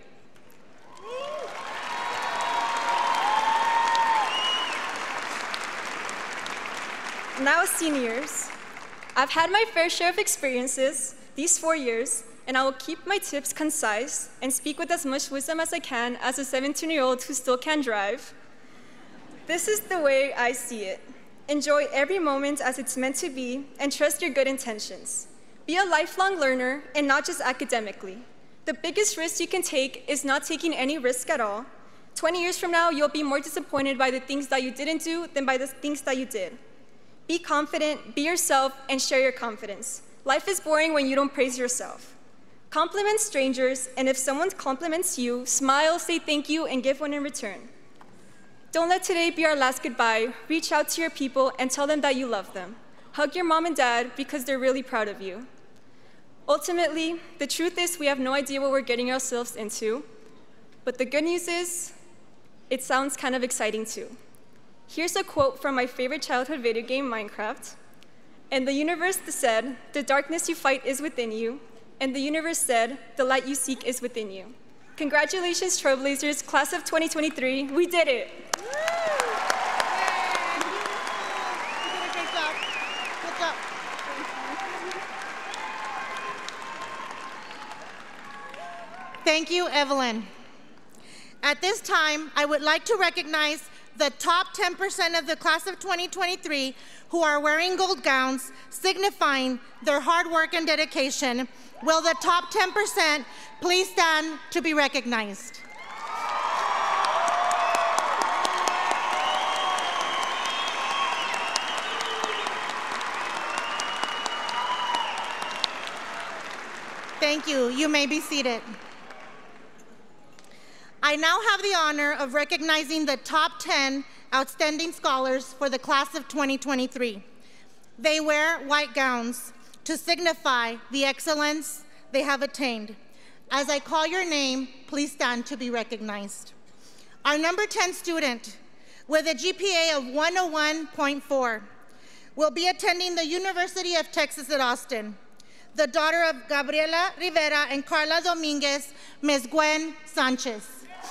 Now, seniors, I've had my fair share of experiences these four years, and I will keep my tips concise and speak with as much wisdom as I can as a seventeen-year-old who still can drive. This is the way I see it. Enjoy every moment as it's meant to be, and trust your good intentions. Be a lifelong learner, and not just academically. The biggest risk you can take is not taking any risk at all. twenty years from now, you'll be more disappointed by the things that you didn't do than by the things that you did. Be confident, be yourself, and share your confidence. Life is boring when you don't praise yourself. Compliment strangers, and if someone compliments you, smile, say thank you, and give one in return. Don't let today be our last goodbye. Reach out to your people and tell them that you love them. Hug your mom and dad because they're really proud of you. Ultimately, the truth is we have no idea what we're getting ourselves into, but the good news is it sounds kind of exciting too. Here's a quote from my favorite childhood video game, Minecraft. And the universe said, the darkness you fight is within you, and the universe said, the light you seek is within you. Congratulations, Trailblazers, class of twenty twenty-three, we did it. Thank you, Evelyn. At this time, I would like to recognize the top ten percent of the class of twenty twenty-three who are wearing gold gowns, signifying their hard work and dedication. Will the top ten percent please stand to be recognized? Thank you. You may be seated. I now have the honor of recognizing the top ten outstanding scholars for the class of twenty twenty-three. They wear white gowns to signify the excellence they have attained. As I call your name, please stand to be recognized. Our number ten student with a G P A of one oh one point four will be attending the University of Texas at Austin. The daughter of Gabriela Rivera and Carla Dominguez, Miz Gwen Sanchez.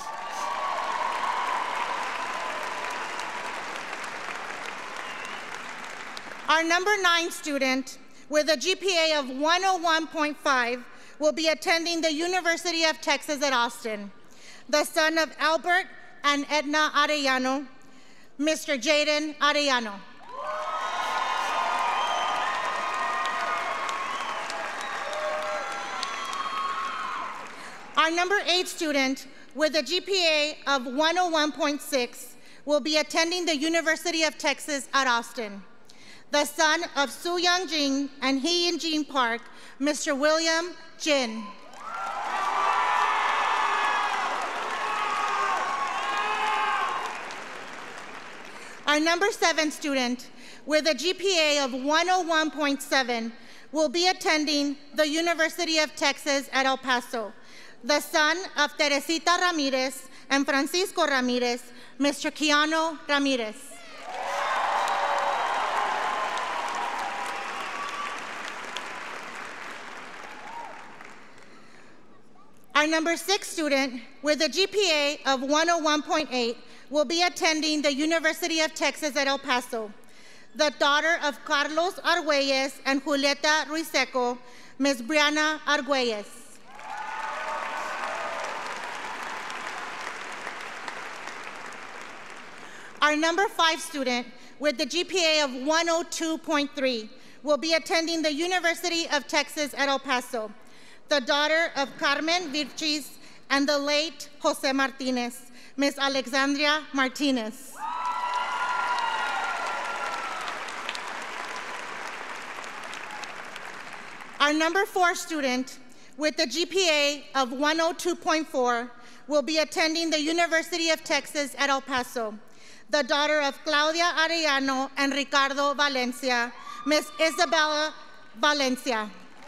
Our number nine student with a G P A of one oh one point five will be attending the University of Texas at Austin. The son of Albert and Edna Arellano, Mister Jaden Arellano. Our number eight student with a G P A of one oh one point six will be attending the University of Texas at Austin. The son of Su Young Jing and Hee Yin Jean Park, Mister William Jin. Our number seven student with a G P A of one oh one point seven will be attending the University of Texas at El Paso. The son of Teresita Ramirez and Francisco Ramirez, Mister Keanu Ramirez. Our number six student with a G P A of one oh one point eight will be attending the University of Texas at El Paso. The daughter of Carlos Argüelles and Julieta Ruiseco, Miz Brianna Argüelles. Our number five student with the G P A of one oh two point three will be attending the University of Texas at El Paso. The daughter of Carmen Virchis and the late Jose Martinez, Miss Alexandria Martinez. Our number four student with the G P A of one oh two point four will be attending the University of Texas at El Paso. The daughter of Claudia Arellano and Ricardo Valencia, Miss Isabella Valencia.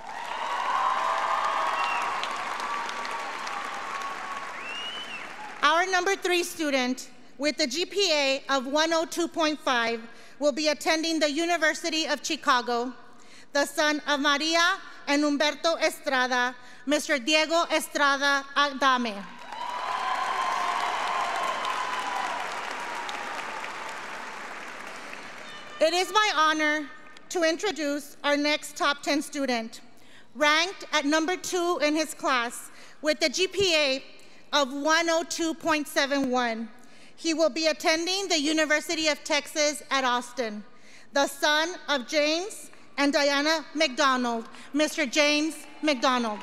Our number three student with the G P A of one oh two point five will be attending the University of Chicago. The son of Maria and Humberto Estrada, Mister Diego Estrada Adame. It is my honor to introduce our next top ten student, ranked at number two in his class with a G P A of one oh two point seven one. He will be attending the University of Texas at Austin. The son of James and Diana McDonald, Mister James McDonald.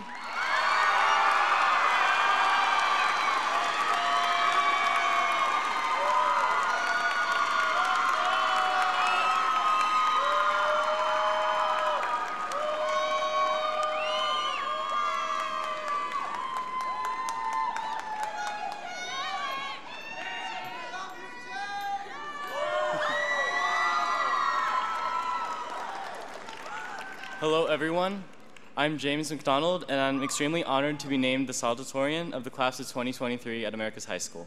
Hello, everyone. I'm James McDonald, and I'm extremely honored to be named the salutatorian of the class of twenty twenty-three at America's High School.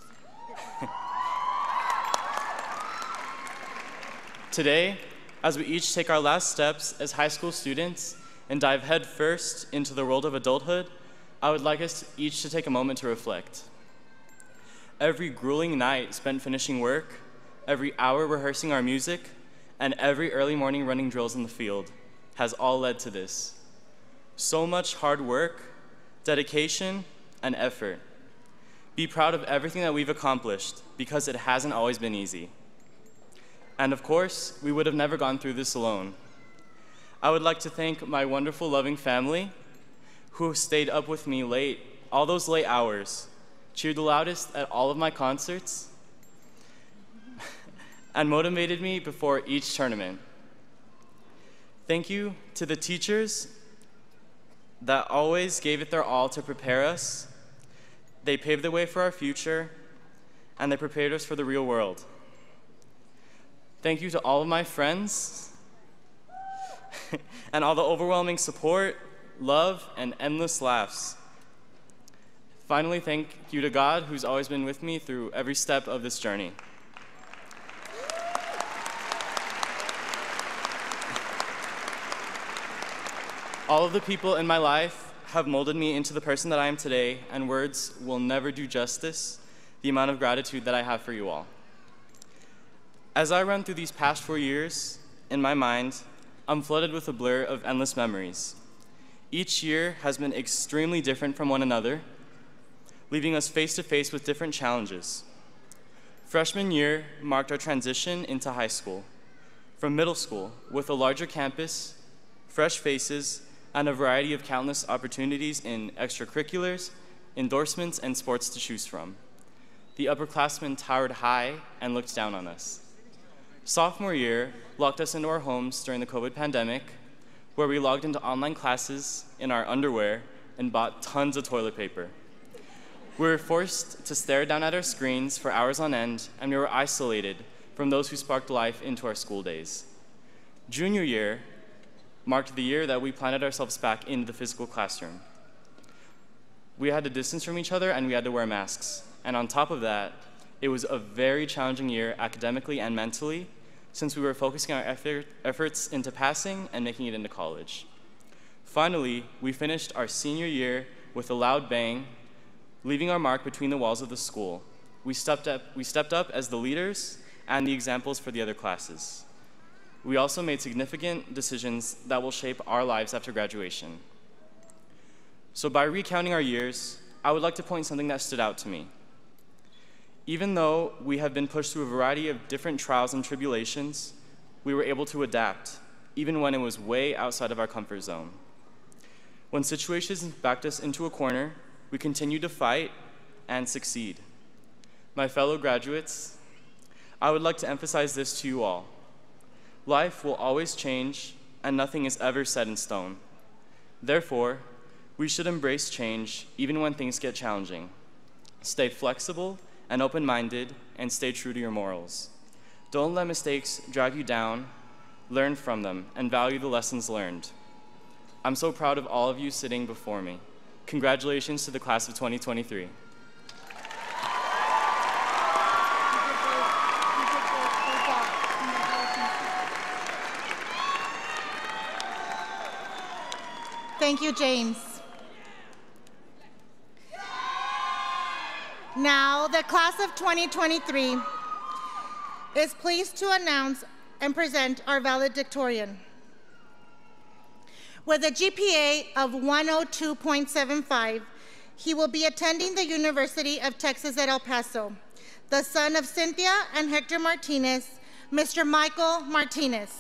Today, as we each take our last steps as high school students and dive headfirst into the world of adulthood, I would like us each to take a moment to reflect. Every grueling night spent finishing work, every hour rehearsing our music, and every early morning running drills in the field has all led to this. So much hard work, dedication, and effort. Be proud of everything that we've accomplished because it hasn't always been easy. And of course, we would have never gone through this alone. I would like to thank my wonderful, loving family who stayed up with me late, all those late hours, cheered the loudest at all of my concerts, and motivated me before each tournament. Thank you to the teachers that always gave it their all to prepare us. They paved the way for our future, and they prepared us for the real world. Thank you to all of my friends and all the overwhelming support, love, and endless laughs. Finally, thank you to God, who's always been with me through every step of this journey. All of the people in my life have molded me into the person that I am today, and words will never do justice the amount of gratitude that I have for you all. As I run through these past four years, in my mind, I'm flooded with a blur of endless memories. Each year has been extremely different from one another, leaving us face to face with different challenges. Freshman year marked our transition into high school. From middle school, with a larger campus, fresh faces, and a variety of countless opportunities in extracurriculars, endorsements, and sports to choose from. The upperclassmen towered high and looked down on us. Sophomore year locked us into our homes during the COVID pandemic, where we logged into online classes in our underwear and bought tons of toilet paper. We were forced to stare down at our screens for hours on end, and we were isolated from those who sparked life into our school days. Junior year marked the year that we planted ourselves back into the physical classroom. We had to distance from each other and we had to wear masks. And on top of that, it was a very challenging year academically and mentally, since we were focusing our effort, efforts into passing and making it into college. Finally, we finished our senior year with a loud bang, leaving our mark between the walls of the school. We stepped up, we stepped up as the leaders and the examples for the other classes. We also made significant decisions that will shape our lives after graduation. So by recounting our years, I would like to point something that stood out to me. Even though we have been pushed through a variety of different trials and tribulations, we were able to adapt, even when it was way outside of our comfort zone. When situations backed us into a corner, we continued to fight and succeed. My fellow graduates, I would like to emphasize this to you all. Life will always change, and nothing is ever set in stone. Therefore, we should embrace change even when things get challenging. Stay flexible and open-minded, and stay true to your morals. Don't let mistakes drag you down, learn from them, and value the lessons learned. I'm so proud of all of you sitting before me. Congratulations to the class of twenty twenty-three. Thank you, James. Now, the class of twenty twenty-three is pleased to announce and present our valedictorian. With a G P A of one oh two point seven five, he will be attending the University of Texas at El Paso. The son of Cynthia and Hector Martinez, Mister Michael Martinez.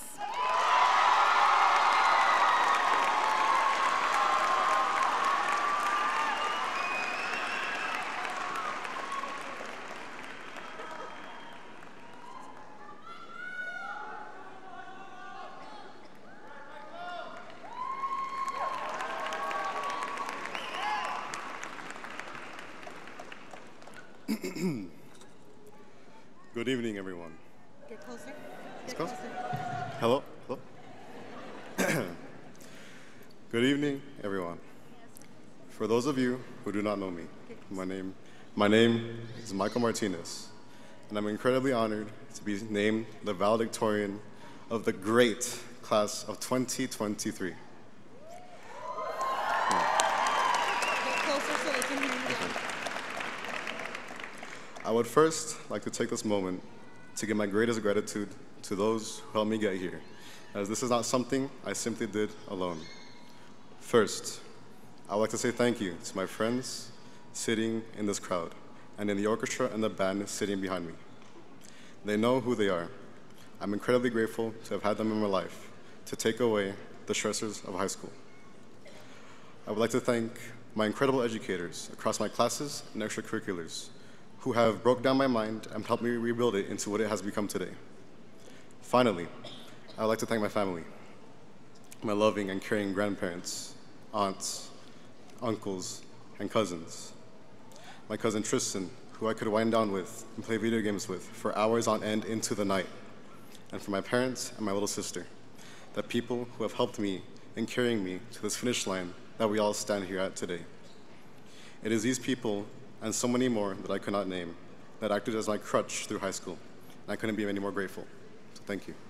Good evening, everyone. Get closer. Get Get closer. closer. Hello. Hello. Good evening, everyone. For those of you who do not know me, my name, my name is Michael Martinez, and I'm incredibly honored to be named the valedictorian of the great class of twenty twenty-three. Get closer so they can hear you. I would first like to take this moment to give my greatest gratitude to those who helped me get here, as this is not something I simply did alone. First, I would like to say thank you to my friends sitting in this crowd, and in the orchestra and the band sitting behind me. They know who they are. I'm incredibly grateful to have had them in my life to take away the stressors of high school. I would like to thank my incredible educators across my classes and extracurriculars, who have broke down my mind and helped me rebuild it into what it has become today. Finally, I would like to thank my family, my loving and caring grandparents, aunts, uncles, and cousins. My cousin Tristan, who I could wind down with and play video games with for hours on end into the night. And for my parents and my little sister, the people who have helped me in carrying me to this finish line that we all stand here at today. It is these people and so many more that I could not name that acted as my crutch through high school, and I couldn't be any more grateful. So thank you.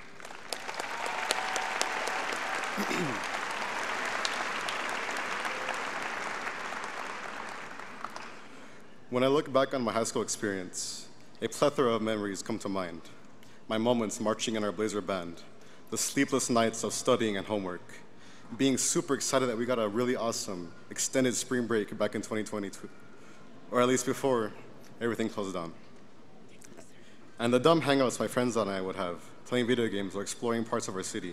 When I look back on my high school experience, a plethora of memories come to mind. My moments marching in our Blazer band, the sleepless nights of studying and homework, being super excited that we got a really awesome extended spring break back in twenty twenty-two, or at least before everything closed down. And the dumb hangouts my friends and I would have, playing video games or exploring parts of our city.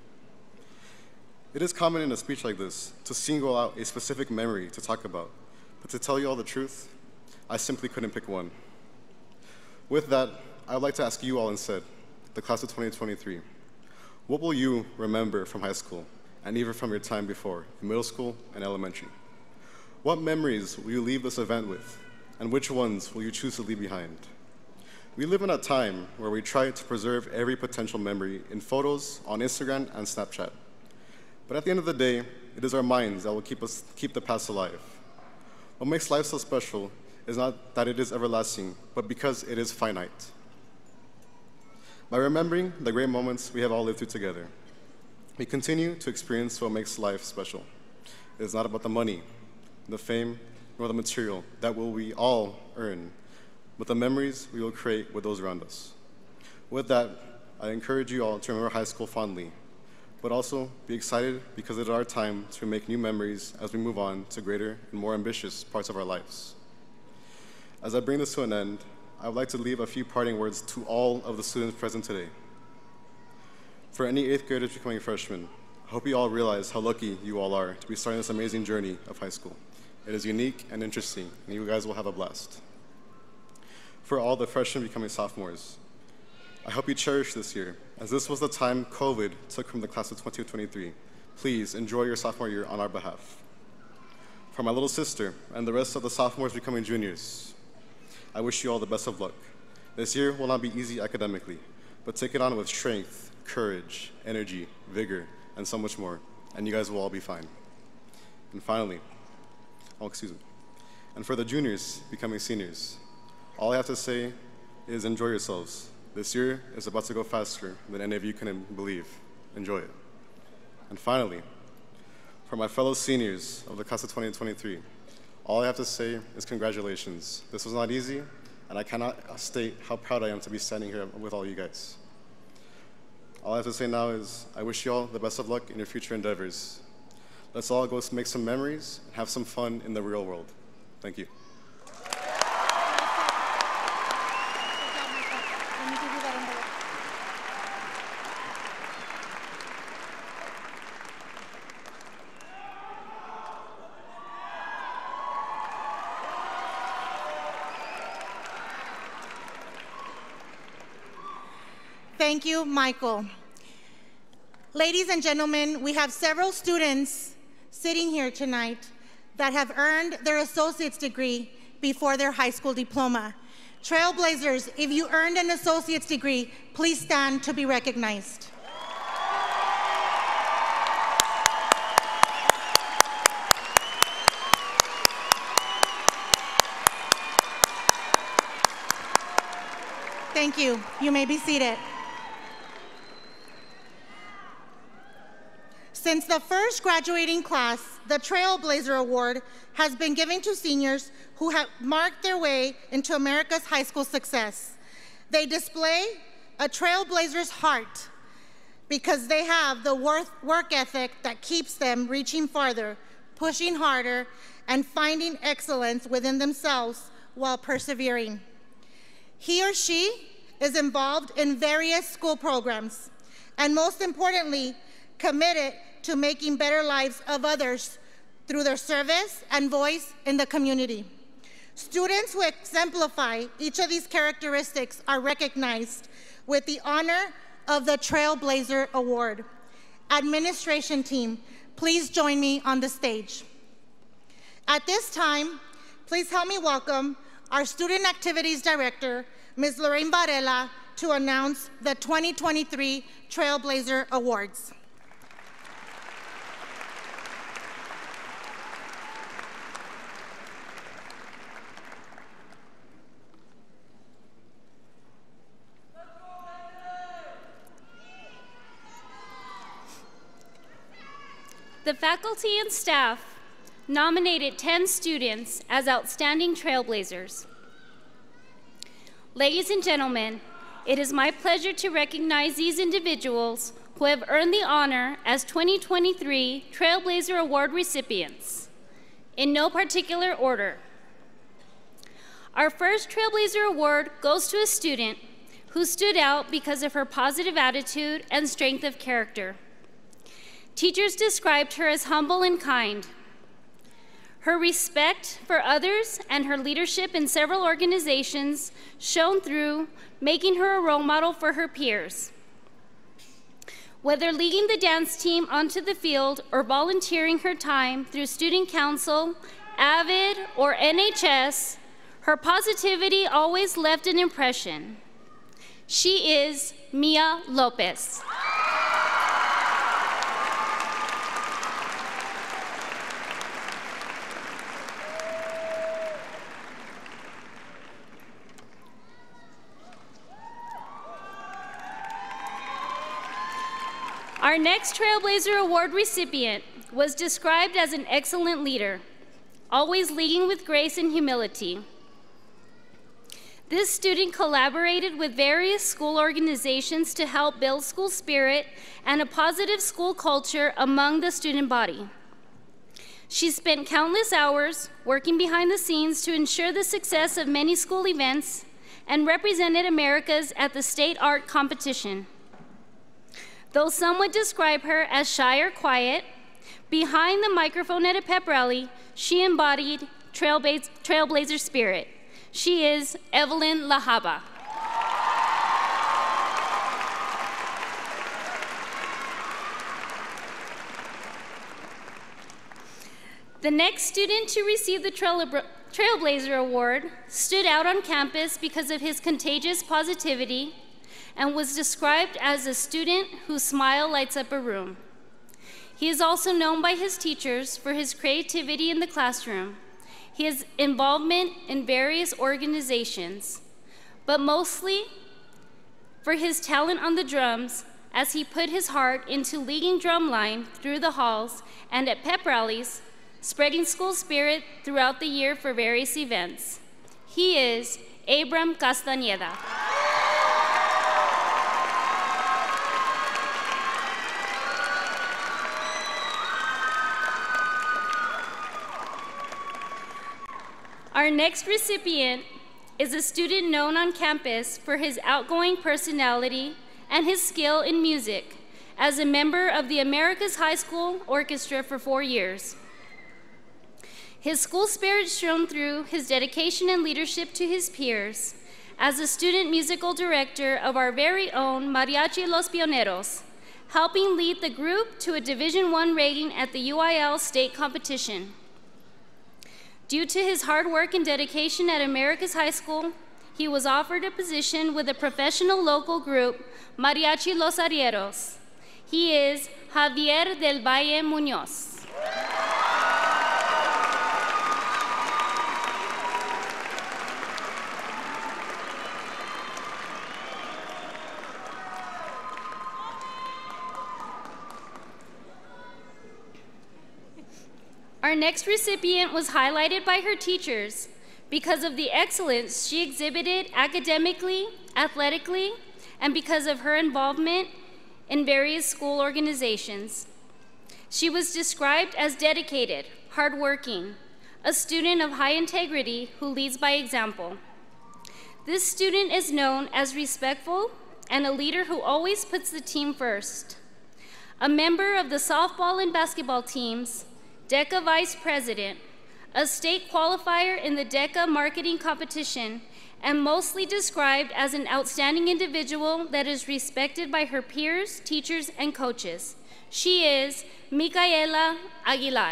It is common in a speech like this to single out a specific memory to talk about, but to tell you all the truth, I simply couldn't pick one. With that, I would like to ask you all instead, the class of twenty twenty-three, what will you remember from high school, and even from your time before, in middle school and elementary? What memories will you leave this event with, and which ones will you choose to leave behind? We live in a time where we try to preserve every potential memory in photos on Instagram and Snapchat. But at the end of the day, it is our minds that will keep us keep the past alive. What makes life so special is not that it is everlasting, but because it is finite. By remembering the great moments we have all lived through together, we continue to experience what makes life special. It is not about the money, the fame, nor the material that will we all earn, but the memories we will create with those around us. With that, I encourage you all to remember high school fondly, but also be excited because it is our time to make new memories as we move on to greater and more ambitious parts of our lives. As I bring this to an end, I would like to leave a few parting words to all of the students present today. For any eighth graders becoming freshmen, I hope you all realize how lucky you all are to be starting this amazing journey of high school. It is unique and interesting, and you guys will have a blast. For all the freshmen becoming sophomores, I hope you cherish this year, as this was the time COVID took from the class of twenty twenty-three. Please enjoy your sophomore year on our behalf. For my little sister and the rest of the sophomores becoming juniors, I wish you all the best of luck. This year will not be easy academically, but take it on with strength, courage, energy, vigor, and so much more, and you guys will all be fine. And finally, oh, excuse me. And for the juniors becoming seniors, all I have to say is enjoy yourselves. This year is about to go faster than any of you can believe. Enjoy it. And finally, for my fellow seniors of the class of twenty twenty-three, all I have to say is congratulations. This was not easy, and I cannot state how proud I am to be standing here with all you guys. All I have to say now is I wish you all the best of luck in your future endeavors. Let's all go make some memories and have some fun in the real world. Thank you. Thank you, Michael. Ladies and gentlemen, we have several students sitting here tonight that have earned their associate's degree before their high school diploma. Trailblazers, if you earned an associate's degree, please stand to be recognized. Thank you. You may be seated. Since the first graduating class, the Trailblazer Award has been given to seniors who have marked their way into America's high school success. They display a trailblazer's heart because they have the work ethic that keeps them reaching farther, pushing harder, and finding excellence within themselves while persevering. He or she is involved in various school programs, and most importantly, committed to making better lives of others through their service and voice in the community. Students who exemplify each of these characteristics are recognized with the honor of the Trailblazer Award. Administration team, please join me on the stage. At this time, please help me welcome our Student Activities Director, Miz Lorraine Varela, to announce the twenty twenty-three Trailblazer Awards. The faculty and staff nominated ten students as outstanding trailblazers. Ladies and gentlemen, it is my pleasure to recognize these individuals who have earned the honor as twenty twenty-three Trailblazer Award recipients, in no particular order. Our first Trailblazer Award goes to a student who stood out because of her positive attitude and strength of character. Teachers described her as humble and kind. Her respect for others and her leadership in several organizations shone through, making her a role model for her peers. Whether leading the dance team onto the field or volunteering her time through student council, AVID, or N H S, her positivity always left an impression. She is Mia Lopez. Our next Trailblazer Award recipient was described as an excellent leader, always leading with grace and humility. This student collaborated with various school organizations to help build school spirit and a positive school culture among the student body. She spent countless hours working behind the scenes to ensure the success of many school events and represented Americas at the state art competition. Though some would describe her as shy or quiet, behind the microphone at a pep rally, she embodied trailblazer, trailblazer spirit. She is Evelyn Lahaba. The next student to receive the Trailblazer Award stood out on campus because of his contagious positivity and was described as a student whose smile lights up a room. He is also known by his teachers for his creativity in the classroom, his involvement in various organizations, but mostly for his talent on the drums as he put his heart into leading drumline through the halls and at pep rallies, spreading school spirit throughout the year for various events. He is Abram Castañeda. Our next recipient is a student known on campus for his outgoing personality and his skill in music as a member of the America's High School Orchestra for four years. His school spirit shone through his dedication and leadership to his peers as a student musical director of our very own Mariachi Los Pioneros, helping lead the group to a Division one rating at the U I L state competition. Due to his hard work and dedication at America's High School, he was offered a position with a professional local group, Mariachi Los Arrieros. He is Javier del Valle Muñoz. Our next recipient was highlighted by her teachers because of the excellence she exhibited academically, athletically, and because of her involvement in various school organizations. She was described as dedicated, hardworking, a student of high integrity who leads by example. This student is known as respectful and a leader who always puts the team first. A member of the softball and basketball teams, DECA Vice President, a state qualifier in the DECA marketing competition, and mostly described as an outstanding individual that is respected by her peers, teachers, and coaches. She is Micaela Aguilar.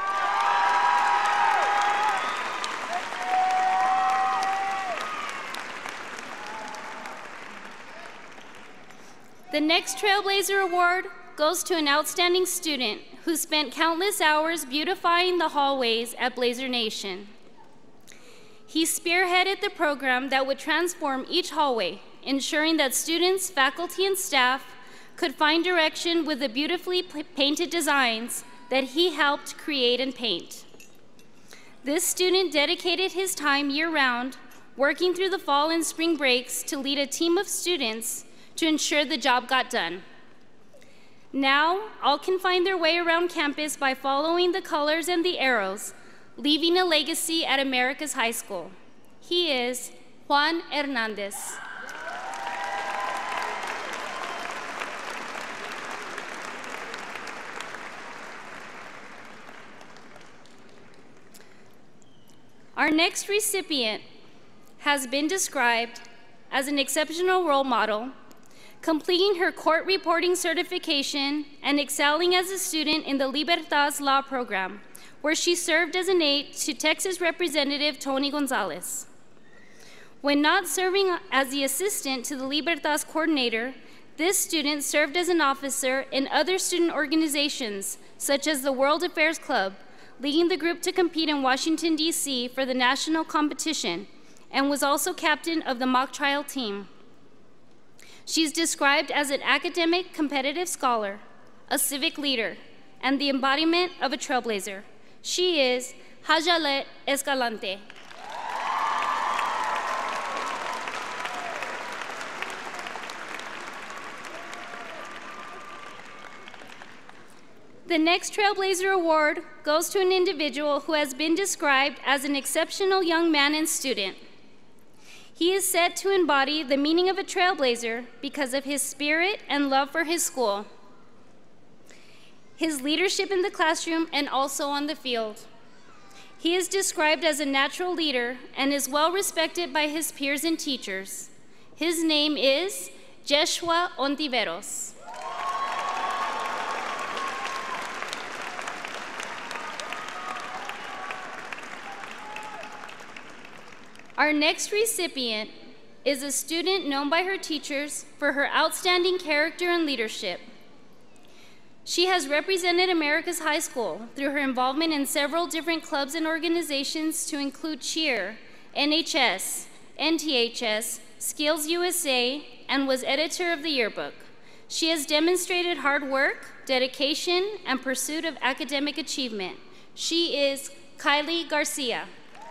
The next Trailblazer Award goes to an outstanding student who spent countless hours beautifying the hallways at Blazer Nation. He spearheaded the program that would transform each hallway, ensuring that students, faculty, and staff could find direction with the beautifully painted designs that he helped create and paint. This student dedicated his time year-round, working through the fall and spring breaks to lead a team of students to ensure the job got done. Now, all can find their way around campus by following the colors and the arrows, leaving a legacy at America's High School. He is Juan Hernandez. Our next recipient has been described as an exceptional role model, completing her court reporting certification and excelling as a student in the Libertas Law Program, where she served as an aide to Texas Representative Tony Gonzalez. When not serving as the assistant to the Libertas coordinator, this student served as an officer in other student organizations, such as the World Affairs Club, leading the group to compete in Washington, D C for the national competition, and was also captain of the mock trial team. She's described as an academic competitive scholar, a civic leader, and the embodiment of a trailblazer. She is Hajalet Escalante. The next Trailblazer Award goes to an individual who has been described as an exceptional young man and student. He is said to embody the meaning of a trailblazer because of his spirit and love for his school, his leadership in the classroom and also on the field. He is described as a natural leader and is well respected by his peers and teachers. His name is Jeshua Ontiveros. Our next recipient is a student known by her teachers for her outstanding character and leadership. She has represented America's High School through her involvement in several different clubs and organizations to include Cheer, N H S, N T H S, Skills U S A, and was editor of the yearbook. She has demonstrated hard work, dedication, and pursuit of academic achievement. She is Kylie Garcia.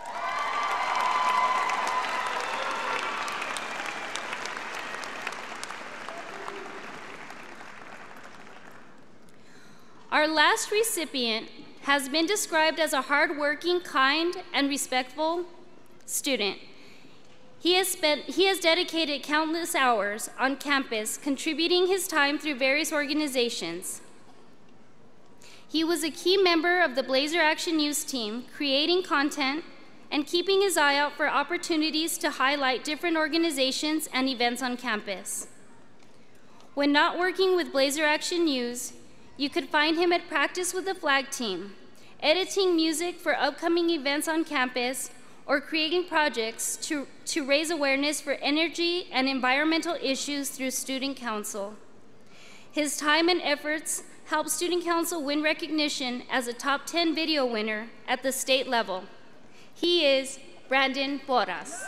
Our last recipient has been described as a hardworking, kind, and respectful student. He has, spent, he has dedicated countless hours on campus, contributing his time through various organizations. He was a key member of the Blazer Action News team, creating content and keeping his eye out for opportunities to highlight different organizations and events on campus. When not working with Blazer Action News, you could find him at practice with the flag team, editing music for upcoming events on campus, or creating projects to, to raise awareness for energy and environmental issues through Student Council. His time and efforts helped Student Council win recognition as a top ten video winner at the state level. He is Brandon Porras.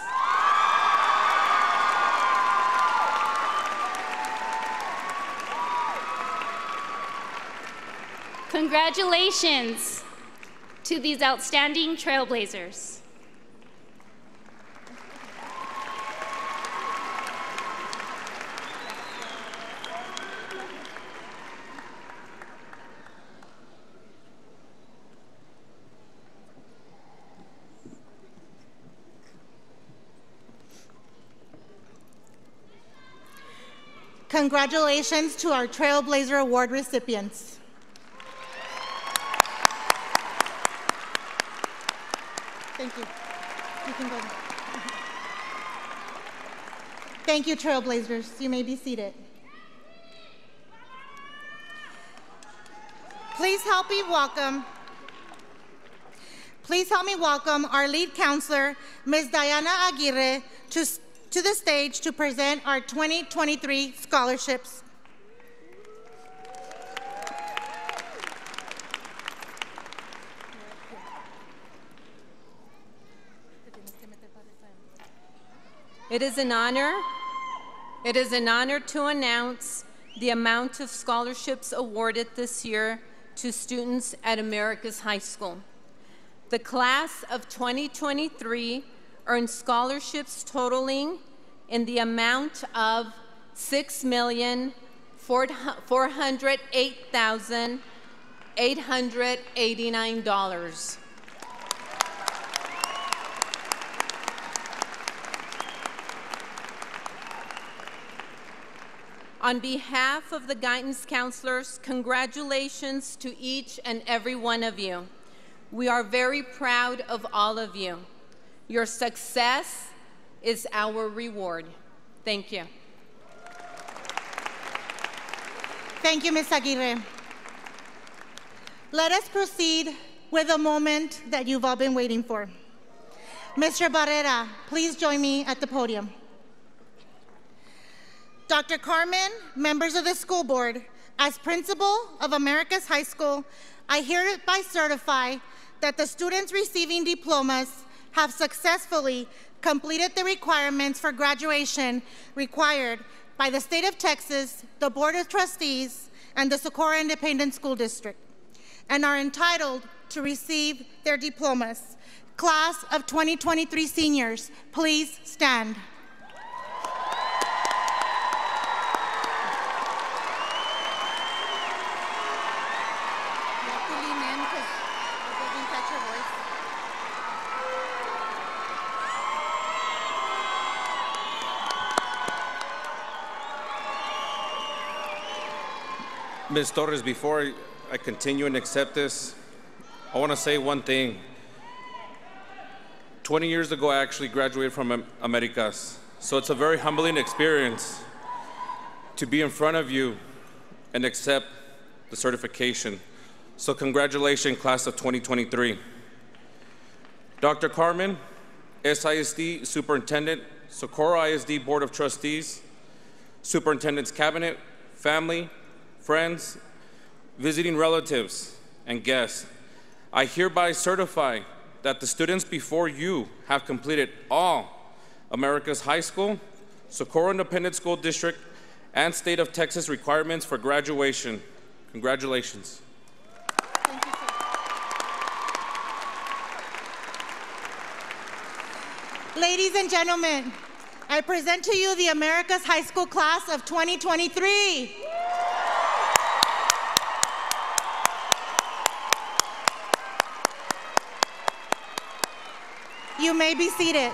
Congratulations to these outstanding trailblazers. Congratulations to our Trailblazer Award recipients. Thank you. You can go. Thank you, Trailblazers. You may be seated. Please help me welcome, please help me welcome our lead counselor, Miz Diana Aguirre, to, to the stage to present our twenty twenty-three scholarships. It is an honor, it is an honor to announce the amount of scholarships awarded this year to students at America's High School. The class of twenty twenty-three earned scholarships totaling in the amount of six million four hundred eight thousand eight hundred eighty-nine dollars. On behalf of the guidance counselors, congratulations to each and every one of you. We are very proud of all of you. Your success is our reward. Thank you. Thank you, Miz Aguirre. Let us proceed with a moment that you've all been waiting for. Mister Barrera, please join me at the podium. Doctor Carmen, members of the school board, as principal of America's High School, I hereby certify that the students receiving diplomas have successfully completed the requirements for graduation required by the state of Texas, the Board of Trustees, and the Socorro Independent School District, and are entitled to receive their diplomas. Class of twenty twenty-three seniors, please stand. Miz Torres, before I continue and accept this, I want to say one thing. twenty years ago, I actually graduated from Americas, so it's a very humbling experience to be in front of you and accept the certification. So congratulations, class of twenty twenty-three. Doctor Carmen, S I S D Superintendent, Socorro I S D Board of Trustees, Superintendent's Cabinet, family, friends, visiting relatives, and guests, I hereby certify that the students before you have completed all America's High School, Socorro Independent School District, and State of Texas requirements for graduation. Congratulations. Thank you, sir. Ladies and gentlemen, I present to you the America's High School class of twenty twenty-three. You may be seated.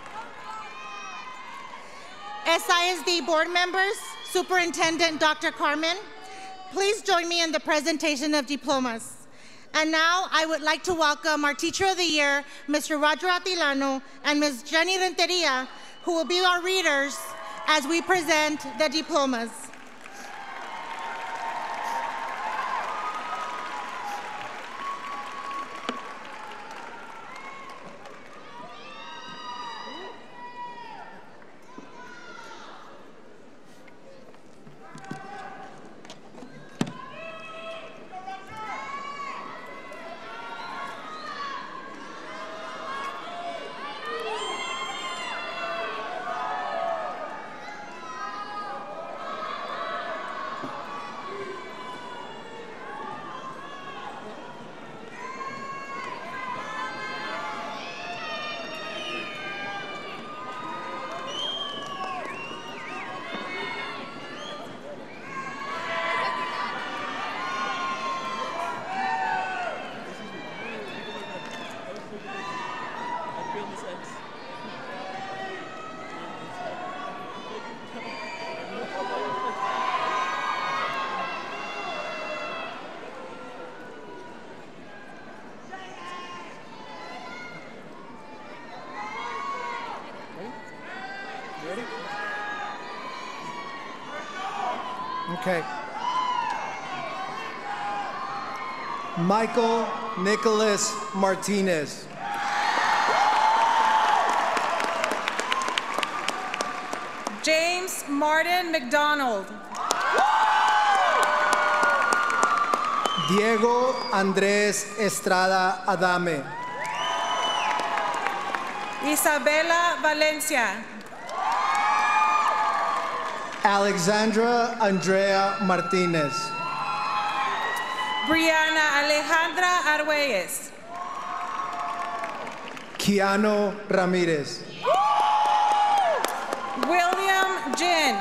S I S D board members, Superintendent Doctor Carmen, please join me in the presentation of diplomas. And now I would like to welcome our Teacher of the Year, Mister Roger Atilano, and Miz Jenny Renteria, who will be our readers as we present the diplomas. Okay. Michael Nicholas Martinez. James Martin McDonald. Diego Andrés Estrada Adame. Isabela Valencia. Alexandra Andrea Martinez. Brianna Alejandra Arguelles. Keanu Ramirez. William Jin.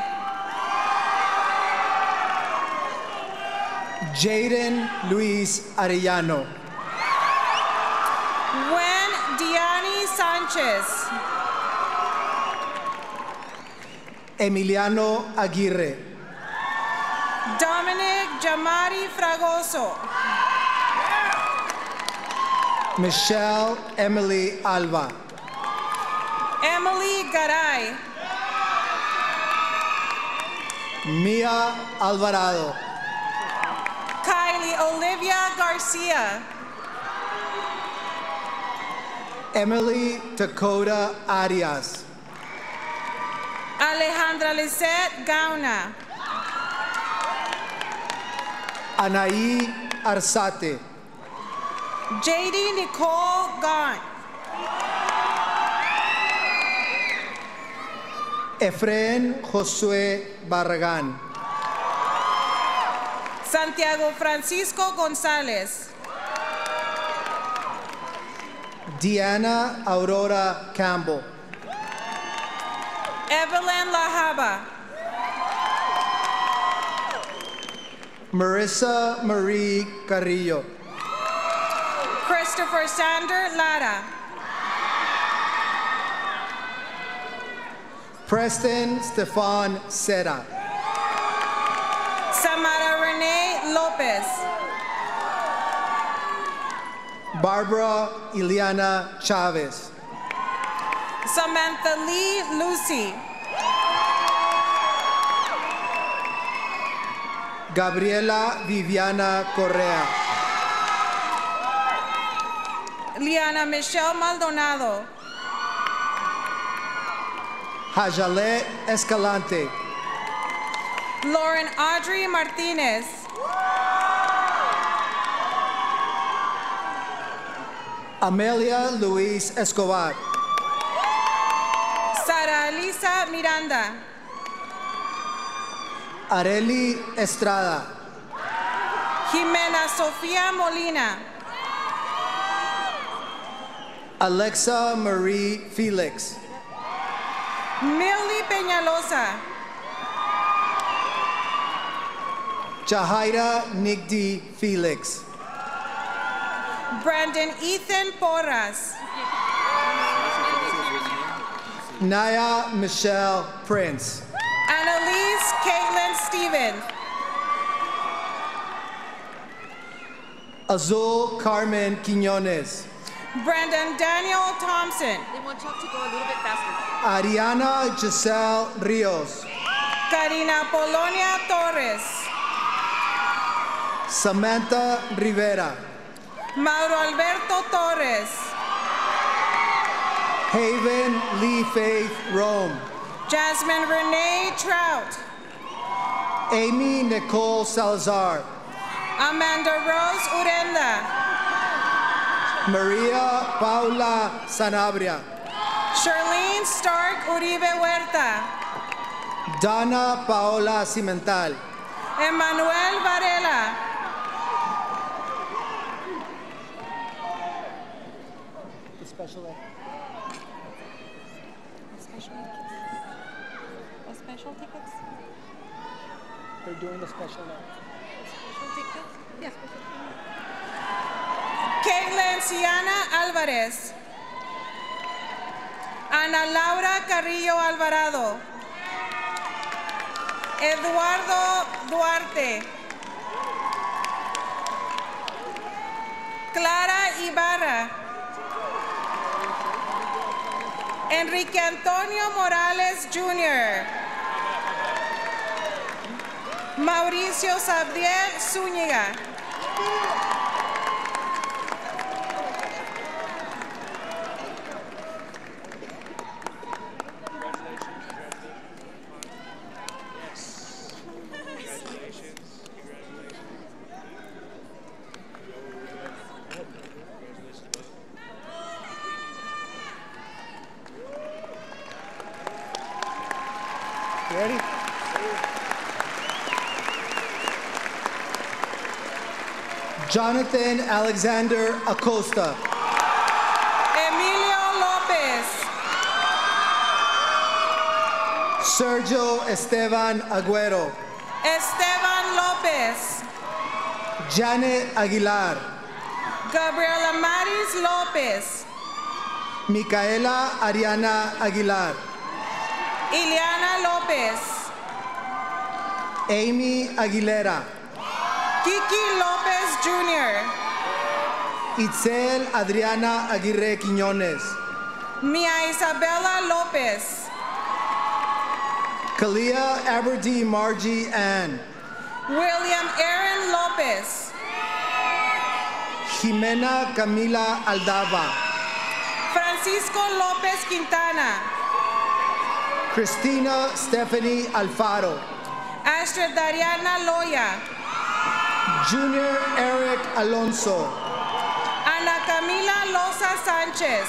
Jaden Luis Arellano. Gwen Diani Sanchez. Emiliano Aguirre. Dominic Jamari Fragoso. Michelle Emily Alba. Emily Garay. Mia Alvarado. Kylie Olivia Garcia. Emily Dakota Arias. Alejandra Lisette Gauna. Anaí Arzate. J D Nicole Gaunt. Efraín Josué Barragán. Santiago Francisco González. Diana Aurora Campbell. Evelyn Lahaba. Marissa Marie Carrillo. Christopher Sander Lara. Preston Stefan Sera. Samara Renee Lopez. Barbara Ileana Chavez. Samantha Lee Lucy. Gabriela Viviana Correa. Liana Michelle Maldonado. Hajalet Escalante. Lauren Audrey Martinez. Amelia Luis Escobar. Sara Elisa Miranda. Areli Estrada. Jimena Sofía Molina. Alexa Marie Felix. Milly Peñalosa. Jahaira Nigdi Felix. Brandon Ethan Porras. Naya Michelle Prince. Annalise Caitlin Stevens. Azul Carmen Quiñones. Brandon Daniel Thompson. They want Chuck to go a little bit faster. Ariana Giselle Rios. Karina Polonia Torres. Samantha Rivera. Mauro Alberto Torres. Haven Lee Faith Rome. Jasmine Renee Trout. Amy Nicole Salazar. Amanda Rose Urenda. Maria Paula Sanabria. Charlene Stark Uribe Huerta. Donna Paola Cimental. Emmanuel Varela. The special ed. The special tickets. The special tickets? They're doing the special ed. Special tickets? Yes. Caitlin Siana Alvarez. Ana Laura Carrillo Alvarado. Eduardo Duarte. Clara Ibarra. Enrique Antonio Morales Junior Mauricio Sabdiel Zúñiga. Jonathan Alexander Acosta. Emilio Lopez. Sergio Esteban Agüero. Esteban Lopez. Janet Aguilar. Gabriela Maris Lopez. Micaela Ariana Aguilar. Ileana Lopez. Amy Aguilera. Kiki Lopez Junior Itzel Adriana Aguirre Quiñones. Mia Isabella Lopez. Kalia Aberdeen Margie Ann. William Aaron Lopez. Jimena Camila Aldaba. Francisco Lopez Quintana. Cristina Stephanie Alfaro. Astrid Dariana Loya. Junior Eric Alonso. Ana Camila Loza Sánchez.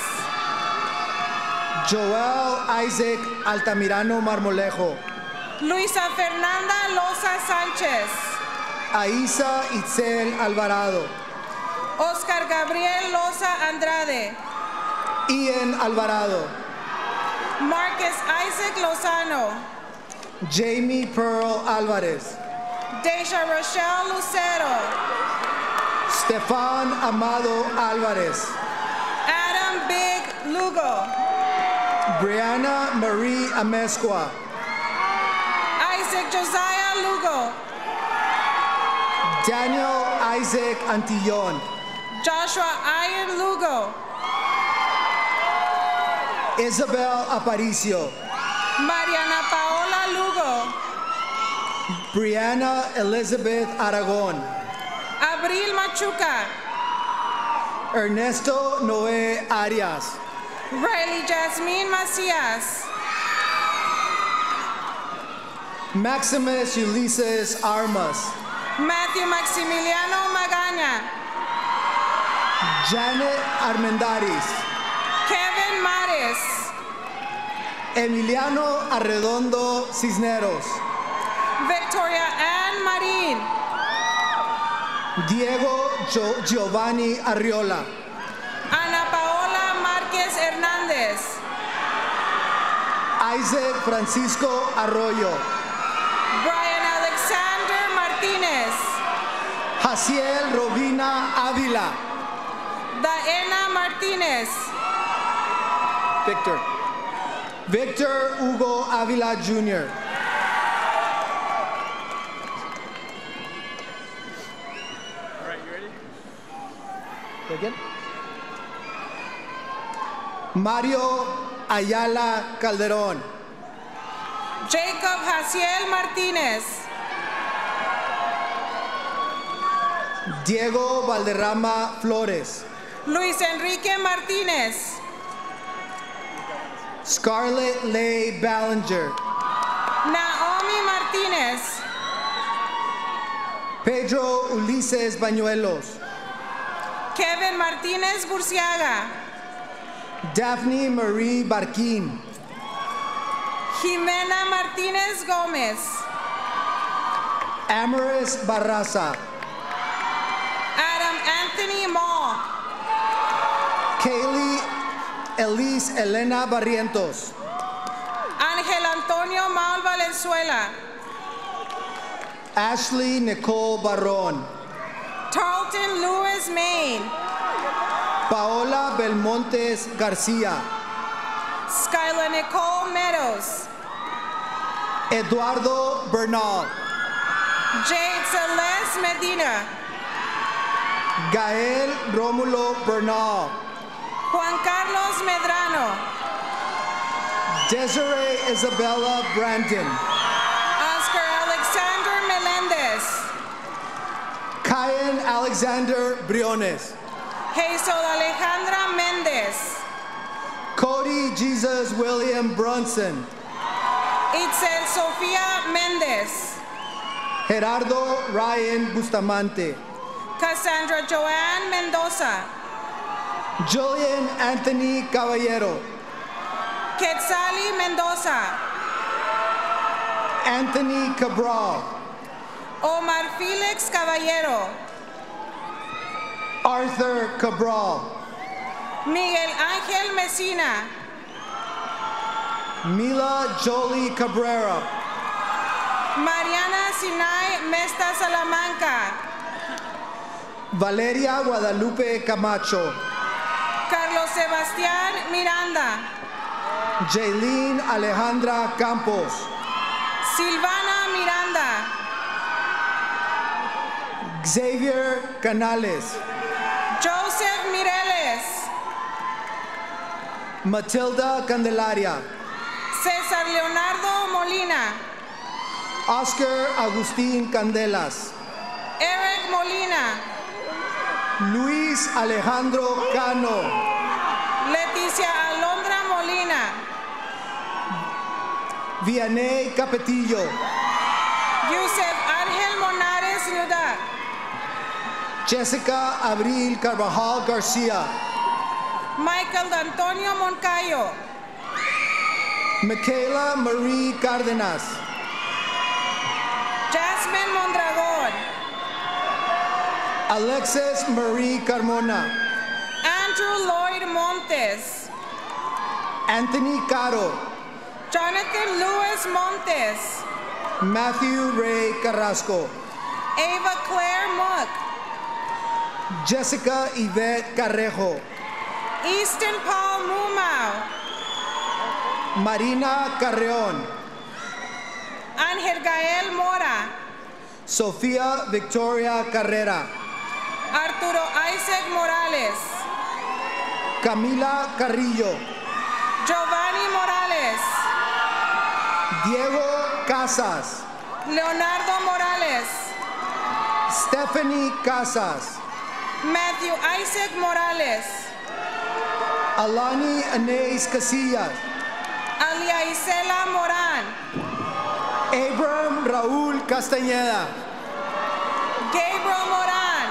Joel Isaac Altamirano Marmolejo. Luisa Fernanda Loza Sánchez. Aisa Itzel Alvarado. Oscar Gabriel Loza Andrade. Ian Alvarado. Marcus Isaac Lozano. Jamie Pearl Alvarez. Deja Rochelle Lucero. Stefan Amado Alvarez. Adam Big Lugo. Brianna Marie Amezcua. Isaac Josiah Lugo. Daniel Isaac Antillon. Joshua Ian Lugo. Isabel Aparicio. Mariana Paola Lugo. Brianna Elizabeth Aragon. Abril Machuca. Ernesto Noé Arias. Riley Jasmine Macias. Maximus Ulysses Armas. Matthew Maximiliano Magaña. Janet Armendaris. Kevin Mares. Emiliano Arredondo Cisneros. Victoria Ann Marin. Diego jo Giovanni Arriola. Ana Paola Márquez Hernández. Isaac Francisco Arroyo. Brian Alexander Martínez. Jaciel Robina Ávila. Daena Martínez. Victor. Victor Hugo Ávila Junior All right, you ready? Again. Mario Ayala Calderón. Jacob Jaciel Martínez. Diego Valderrama Flores. Luis Enrique Martínez. Scarlett Leigh Ballinger. Naomi Martínez. Pedro Ulises Bañuelos. Kevin Martínez Burciaga. Daphne Marie Barquín. Jimena Martínez Gómez. Amaris Barraza. Adam Anthony Mall. Kaylee Elise Elena Barrientos. Ángel Antonio Maul Valenzuela. Ashley Nicole Barrón. Tarleton Lewis Maine. Paola Belmontes García. Skyla Nicole Meadows. Eduardo Bernal. Jade Celeste Medina. Gael Rómulo Bernal. Juan Carlos Medrano. Desiree Isabella Brandon. Oscar Alexander Melendez. Kyan Alexander Briones. Hazel Alejandra Mendez. Cody Jesus William Brunson. Itzel Sofía Mendez. Gerardo Ryan Bustamante. Cassandra Joanne Mendoza. Julian Anthony Caballero. Quetzali Mendoza. Anthony Cabral. Omar Felix Caballero. Arthur Cabral. Miguel Ángel Messina. Mila Jolie Cabrera. Mariana Sinai Mesta Salamanca. Valeria Guadalupe Camacho. Carlos Sebastián Miranda. Jaylene Alejandra Campos. Silvana Miranda. Xavier Canales. Joseph Mireles. Matilda Candelaria. César Leonardo Molina. Oscar Agustín Candelas. Eric Molina. Luis Alejandro Cano. Leticia Alondra Molina. Vianney Capetillo. Yusef Ángel Monares Nuda. Jessica Abril Carvajal Garcia. Michael Antonio Moncayo. Michaela Marie Cárdenas. Jasmine Mondragón. Alexis Marie Carmona. Andrew Lloyd Montes. Anthony Caro. Jonathan Lewis Montes. Matthew Ray Carrasco. Ava Claire Mook. Jessica Yvette Carrejo. Easton Paul Mumau. Marina Carreón. Ángel Gael Mora. Sofía Victoria Carrera. Arturo Isaac Morales. Camila Carrillo. Giovanni Morales. Diego Casas. Leonardo Morales. Stephanie Casas. Matthew Isaac Morales. Alani Anais Casillas. Alia Isela Morán. Abram Raúl Castañeda. Gabriel Morán.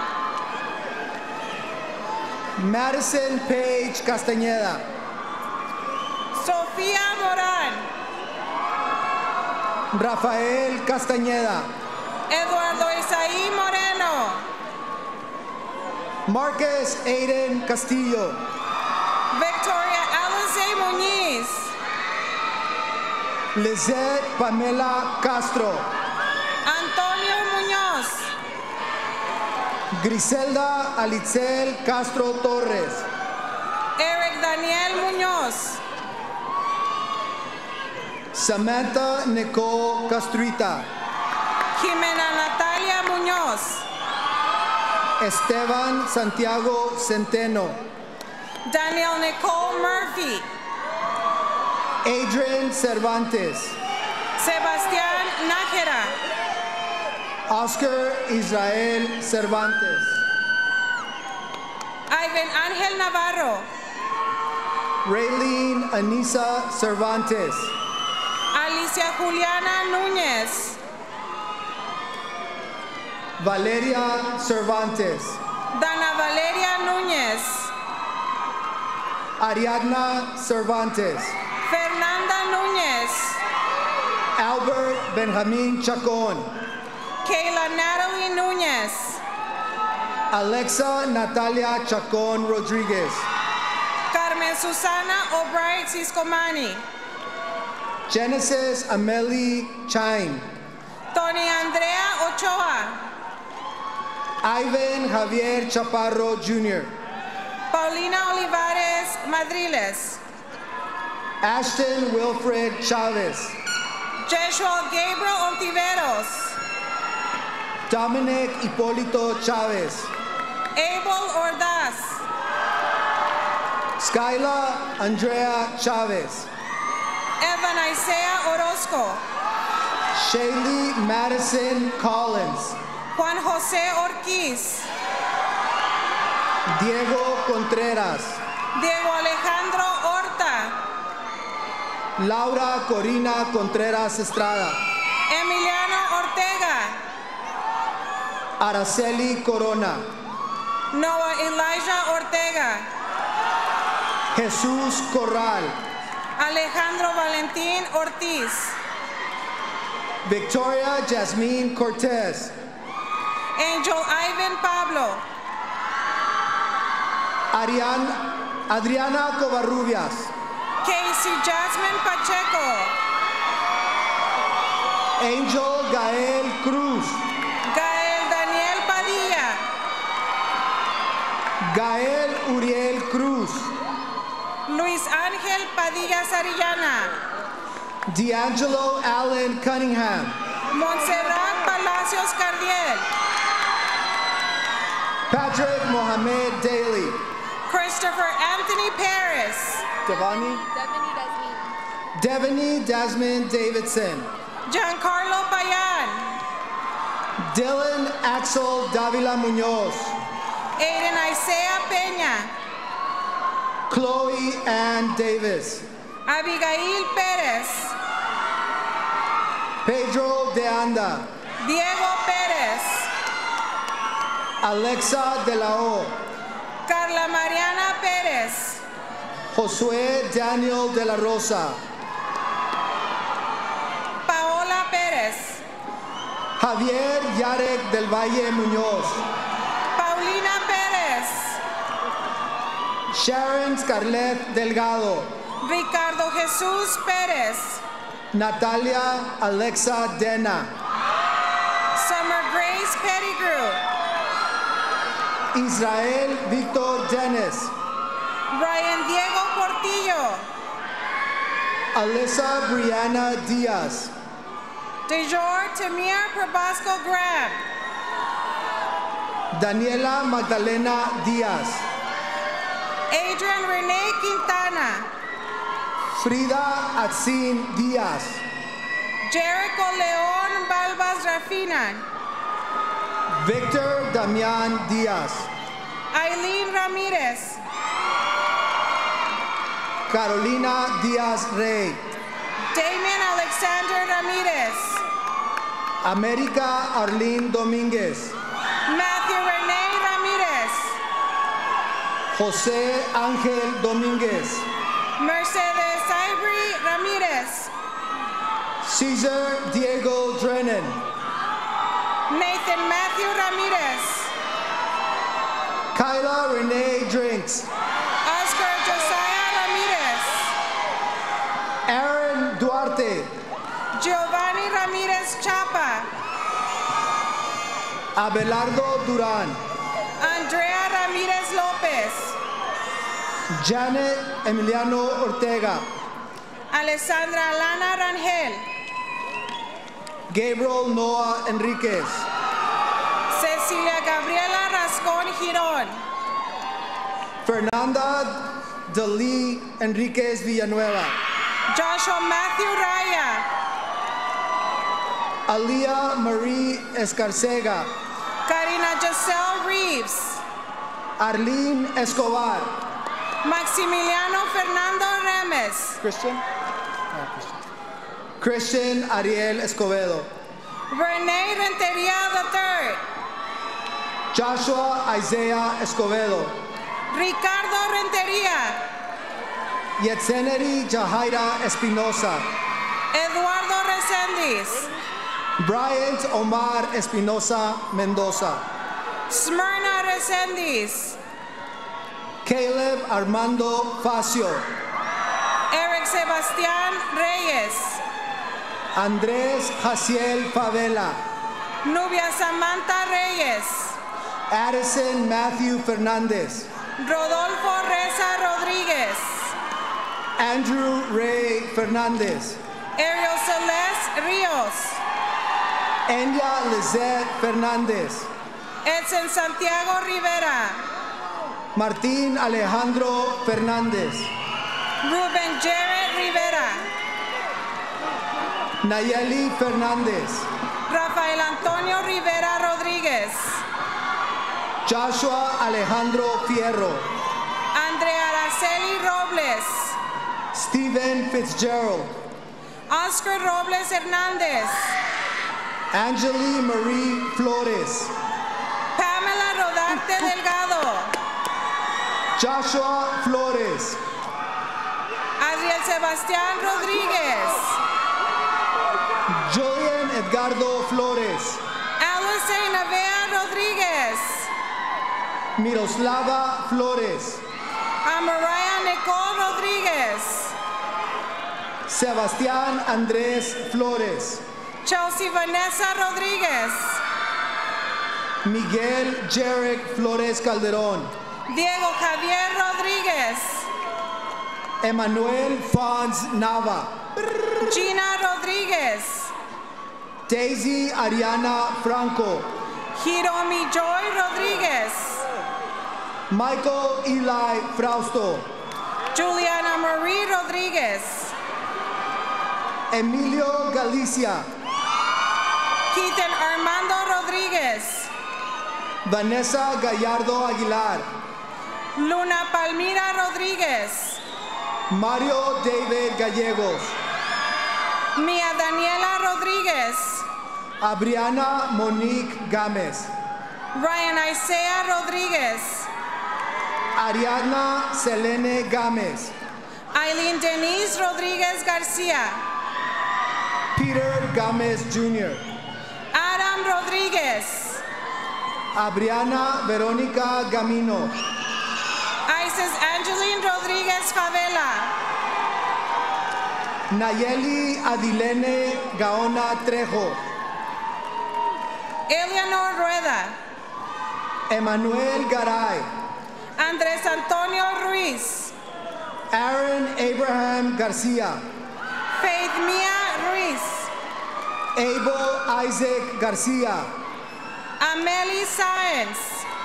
Madison Page Castañeda. Sofía Morán. Rafael Castañeda. Eduardo Isaí Moreno. Marcus Aiden Castillo. Victoria Alice Muñiz. Lizette Pamela Castro. Antonio Muñoz. Griselda Alitzel Castro Torres. Eric Daniel Muñoz. Samantha Nicole Castruita. Jimena Natalia Muñoz. Esteban Santiago Centeno. Daniel Nicole Murphy. Adrian Cervantes. Sebastián Nájera. Oscar Israel Cervantes. Ivan Ángel Navarro. Raylene Anisa Cervantes. Alicia Juliana Núñez. Valeria Cervantes. Dana Valeria Núñez. Ariadna Cervantes. Fernanda Núñez. Albert Benjamin Chacón. Kayla Natalie Núñez. Alexa Natalia Chacón Rodríguez. Carmen Susana O'Brien Ciscomani. Genesis Amelie Chain. Tony Andrea Ochoa. Ivan Javier Chaparro Junior Paulina Olivares Madriles. Ashton Wilfred Chavez. Joshua Gabriel Ontiveros. Dominic Hipólito Chavez. Abel Ordaz. Skyla Andrea Chavez. Evan Isaiah Orozco. Shaylee Madison Collins. Juan José Ortiz. Diego Contreras. Diego Alejandro Horta. Laura Corina Contreras Estrada. Emiliano Ortega. Araceli Corona. Noah Elijah Ortega. Jesús Corral. Alejandro Valentín Ortiz. Victoria Jasmine Cortez. Angel Ivan Pablo. Arián, Adriana Covarrubias. Casey Jasmine Pacheco. Angel Gael Cruz. Gael Daniel Padilla. Gael Uriel Cruz. Luis Ángel Padilla Sarillana. D'Angelo Allen Cunningham. Montserrat Palacios Cardiel. Patrick Mohamed Daly. Christopher Anthony Paris. Devani. Devani Desmond Davidson. Giancarlo Payan. Dylan Axel Davila Munoz. Aiden Isaiah Peña. Chloe Ann Davis. Abigail Pérez. Pedro De Anda. Diego Pérez. Alexa De La O. Carla Mariana Pérez. Josué Daniel De La Rosa. Paola Pérez. Javier Yarek Del Valle Muñoz. Paulina Pérez. Sharon Scarlett Delgado. Ricardo Jesús Pérez. Natalia Alexa Dena. Summer Grace Pettigrew. Israel Victor Dennis. Ryan Diego Portillo. Alyssa Brianna Diaz. Dejor Tamir Probasco Graham. Daniela Magdalena Diaz. Adrian Renee Quintana. Frida Atzin Diaz. Jericho León Balbas Rafina. Victor Damian Diaz. Eileen Ramirez. Carolina Diaz Rey. Damien Alexander Ramirez. América Arlene Domínguez. Matthew Renee Ramirez. José Ángel Domínguez. Mercedes Ivory Ramirez. Cesar Diego Drennan. Nathan Matthew Ramirez. Kyla Renee Drinks. Oscar Josiah Ramirez. Aaron Duarte. Giovanni Ramirez Chapa. Abelardo Duran. Andrea Ramirez Lopez. Janet Emiliano Ortega. Alessandra Lana Rangel. Gabriel Noah Enriquez. Cecilia Gabriela Rascón Girón. Fernanda Dalí Enriquez Villanueva. Joshua Matthew Raya. Alia Marie Escarcega. Karina Giselle Reeves. Arlene Escobar. Maximiliano Fernando Remes. Christian? Uh, Christian. Christian Ariel Escobedo. Renee Renteria the third. Joshua Isaiah Escobedo. Ricardo Renteria. Yetzeneri Jahaira Espinosa. Eduardo Resendiz. Bryant Omar Espinosa Mendoza. Smyrna Resendiz. Caleb Armando Facio. Eric Sebastián Reyes. Andrés Jaciel Favela. Nubia Samantha Reyes. Addison Matthew Fernandez. Rodolfo Reza Rodríguez. Andrew Ray Fernandez. Ariel Celeste Rios. Enya Lizette Fernandez. Edson Santiago Rivera. Martín Alejandro Fernández. Ruben Jared Rivera. Nayeli Fernández. Rafael Antonio Rivera Rodríguez. Joshua Alejandro Fierro. Andrea Araceli Robles. Stephen Fitzgerald. Oscar Robles Hernández. Angeli Marie Flores. Pamela Rodarte Delgado. Joshua Flores. Adriel Sebastián Rodríguez. Julian Edgardo Flores. Alice Navea Rodríguez. Miroslava Flores. Amariah Nicole Rodriguez. Sebastián Andrés Flores. Chelsea Vanessa Rodriguez. Miguel Jarek Flores Calderón. Diego Javier Rodriguez. Emmanuel Fons Nava. Gina Rodriguez. Daisy Ariana Franco. Hiromi Joy Rodriguez. Michael Eli Frausto. Juliana Marie Rodriguez. Emilio Galicia. Keithan Armando Rodriguez. Vanessa Gallardo Aguilar. Luna Palmira Rodriguez. Mario David Gallegos. Mia Daniela Rodriguez. Abriana Monique Gámez. Ryan Isaiah Rodriguez. Ariadna Selene Gámez. Eileen Denise Rodriguez Garcia. Peter Gámez Junior Adam Rodriguez. Abriana Verónica Gamino. Isis Angeline Rodriguez Favela. Nayeli Adilene Gaona Trejo. Eleanor Rueda. Emanuel Garay. Andrés Antonio Ruiz. Aaron Abraham Garcia. Faith Mia Ruiz. Abel Isaac Garcia. Amelie Sáenz.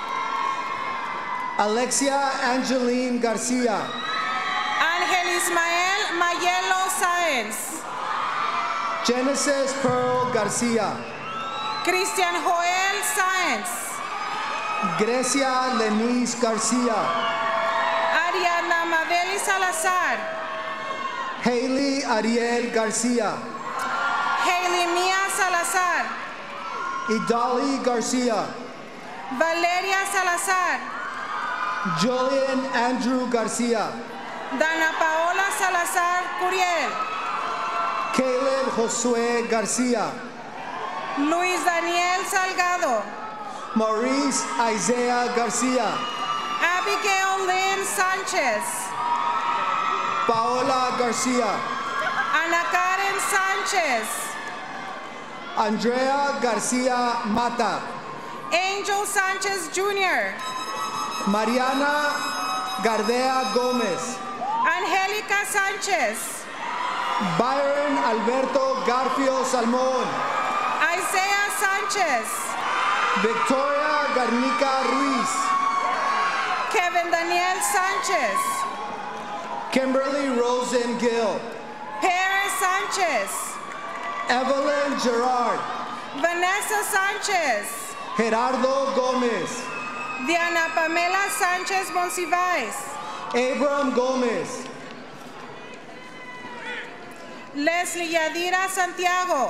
Alexia Angeline Garcia. Ángel Ismael Mayelo Sáenz. Genesis Pearl Garcia. Cristian Joel Sáenz. Grecia Lenise Garcia. Ariadna Mabeli Salazar. Haley Ariel Garcia. Haley Mia Salazar. Idali Garcia. Valeria Salazar. Julian Andrew Garcia. Dana Paola Salazar Curiel. Caleb Josue Garcia. Luis Daniel Salgado. Maurice Isaiah Garcia. Abigail Lynn Sanchez. Paola Garcia. Ana Karen Sanchez. Andrea Garcia Mata. Angel Sanchez Junior Mariana Gardea Gómez. Angélica Sánchez. Byron Alberto Garfio Salmón. Isaiah Sánchez. Victoria Garnica Ruiz. Kevin Daniel Sánchez. Kimberly Rosen Gill. Perez Sánchez. Evelyn Gerard. Vanessa Sánchez. Gerardo Gómez. Diana Pamela Sánchez Monsiváis. Abram Gómez. Leslie Yadira Santiago.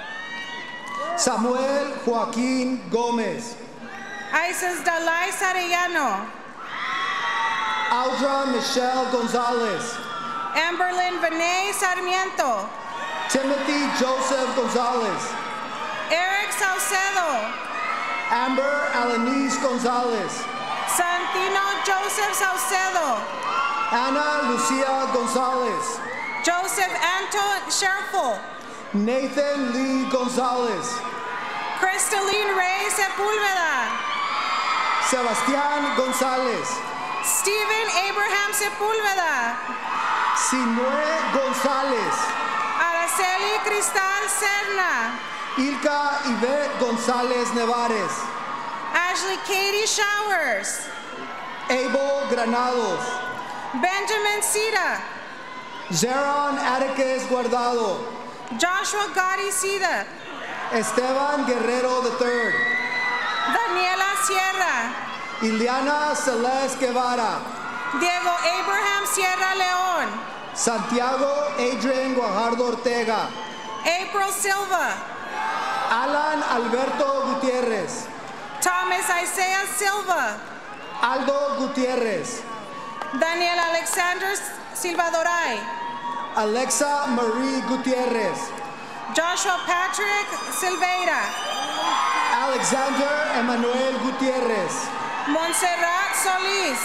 Samuel Joaquín Gómez. Isis Dalai Sarellano. Audra Michelle Gonzalez. Amberlyn Vinay Sarmiento. Timothy Joseph Gonzalez. Eric Saucedo. Amber Alanis Gonzalez. Santino Joseph Saucedo. Ana Lucia Gonzalez. Joseph Anton Sherfel. Nathan Lee Gonzalez. Crystalline Ray Sepúlveda. Sebastián González. Stephen Abraham Sepúlveda. Sinue González. Araceli Cristal Serna. Ilka Yvette González Nevares. Ashley Katie Showers. Abel Granados. Benjamin Sita. Zeron Atticus Guardado. Joshua Gotti Sita. Esteban Guerrero the third. Daniela Sierra. Ileana Celeste Guevara. Diego Abraham Sierra León. Santiago Adrian Guajardo Ortega. April Silva. Alan Alberto Gutierrez. Thomas Isaiah Silva. Aldo Gutierrez. Daniel Alexander Silvadoray. Alexa Marie Gutierrez. Joshua Patrick Silveira. Alexander Emmanuel Gutierrez. Montserrat Solís.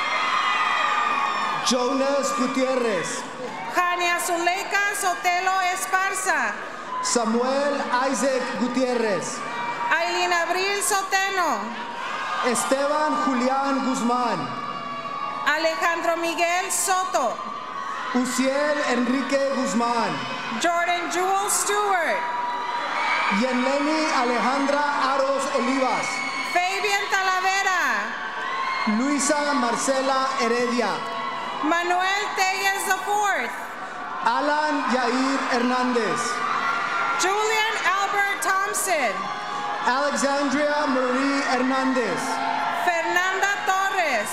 Jonas Gutierrez. Jania Zuleika Sotelo Esparza. Samuel Isaac Gutierrez. Aileen Abril Soteno. Esteban Julián Guzmán. Alejandro Miguel Soto. Uciel Enrique Guzmán. Jordan Jewel Stewart. Yenleni Alejandra Aros Olivas. Fabian Talavera. Luisa Marcela Heredia. Manuel Tellez the fourth. Alan Yair Hernández. Julian Albert Thompson. Alexandria Marie Hernández. Fernanda Torres.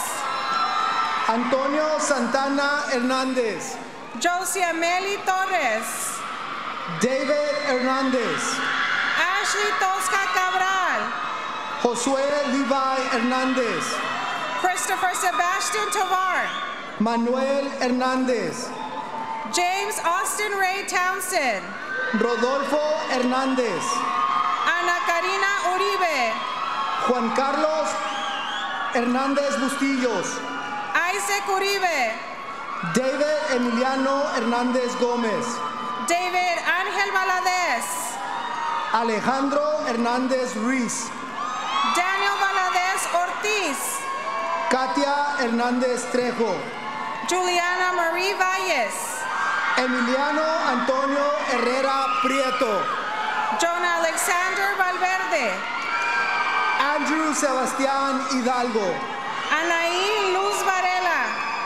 Antonio Santana Hernández. Josie Ameli Torres. David Hernández. Ashley Tosca Cabral. Josué Levi Hernández. Christopher Sebastian Tovar. Manuel Hernández. James Austin Ray Townsend. Rodolfo Hernández. Ana Karina Uribe. Juan Carlos Hernández Bustillos. Isaac Uribe. David Emiliano Hernández Gómez. David Ángel Valadez. Alejandro Hernández Ruiz. Daniel Valadez Ortiz. Katia Hernández Trejo. Juliana Marie Valles. Emiliano Antonio Herrera Prieto. Jonah Alexander Valverde. Andrew Sebastián Hidalgo. Anaí Luz Varela.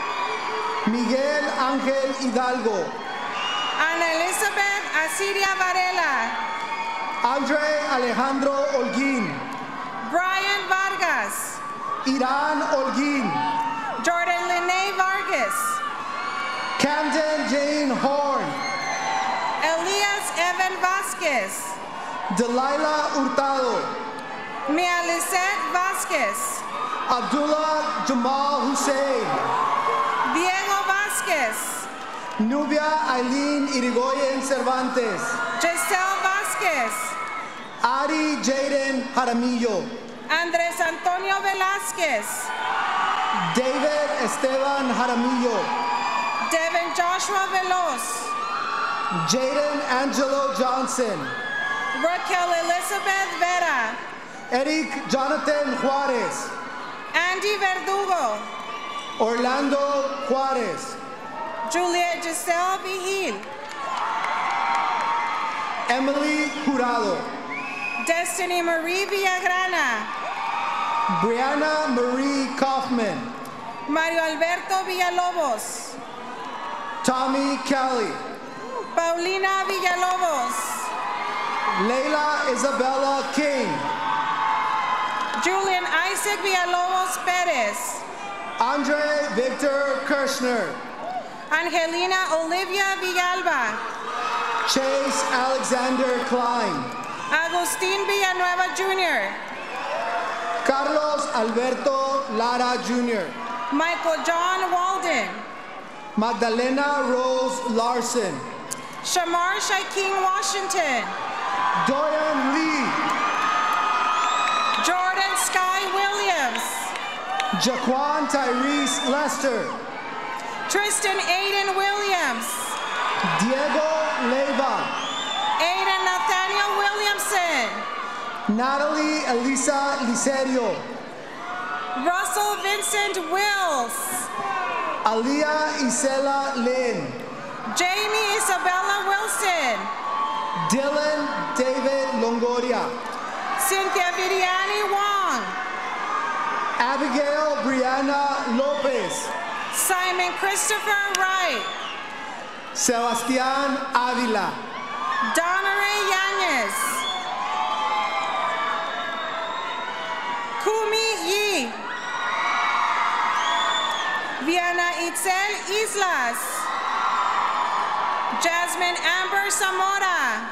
Miguel Ángel Hidalgo. Ana Elizabeth Asiria Varela. Andre Alejandro Holguín. Brian Vargas. Irán Holguín. Jordan Lene Vargas. Camden Jane Horn. Elias Evan Vasquez. Delilah Hurtado. Mia Lisette Vasquez. Abdullah Jamal Hussein. Diego Vasquez. Nubia Aileen Irigoyen Cervantes. Giselle Vasquez. Ari Jaden Jaramillo. Andres Antonio Velázquez. David Esteban Jaramillo. Devin Joshua Veloz. Jaden Angelo Johnson. Raquel Elizabeth Vera. Eric Jonathan Juarez. Andy Verdugo. Orlando Juarez. Juliet Giselle Vigil. Emily Jurado. Destiny Marie Villagrana. Brianna Marie Kaufman. Mario Alberto Villalobos. Tommy Kelly. Paulina Villalobos. Leila Isabella King. Julian Isaac Villalobos Perez. Andre Victor Kirshner. Angelina Olivia Villalba. Chase Alexander Klein. Agustín Villanueva Junior Carlos Alberto Lara Junior Michael John Walden. Magdalena Rose Larson. Shamar Shaquin Washington. Doyan Lee. Jordan Sky Williams. Jaquan Tyrese Lester. Tristan Aiden Williams. Diego Leyva. Aiden Nathaniel Williamson. Natalie Elisa Liserio. Russell Vincent Wills. Alia Isela Lynn. Jamie Isabella Wilson. Dylan David Longoria. Cynthia Vidiani Wong. Abigail Brianna Lopez. Simon Christopher Wright. Sebastián Avila. Donneray Yanez. Kumi Yi. Viana Itzel Islas. Jasmine Amber Zamora.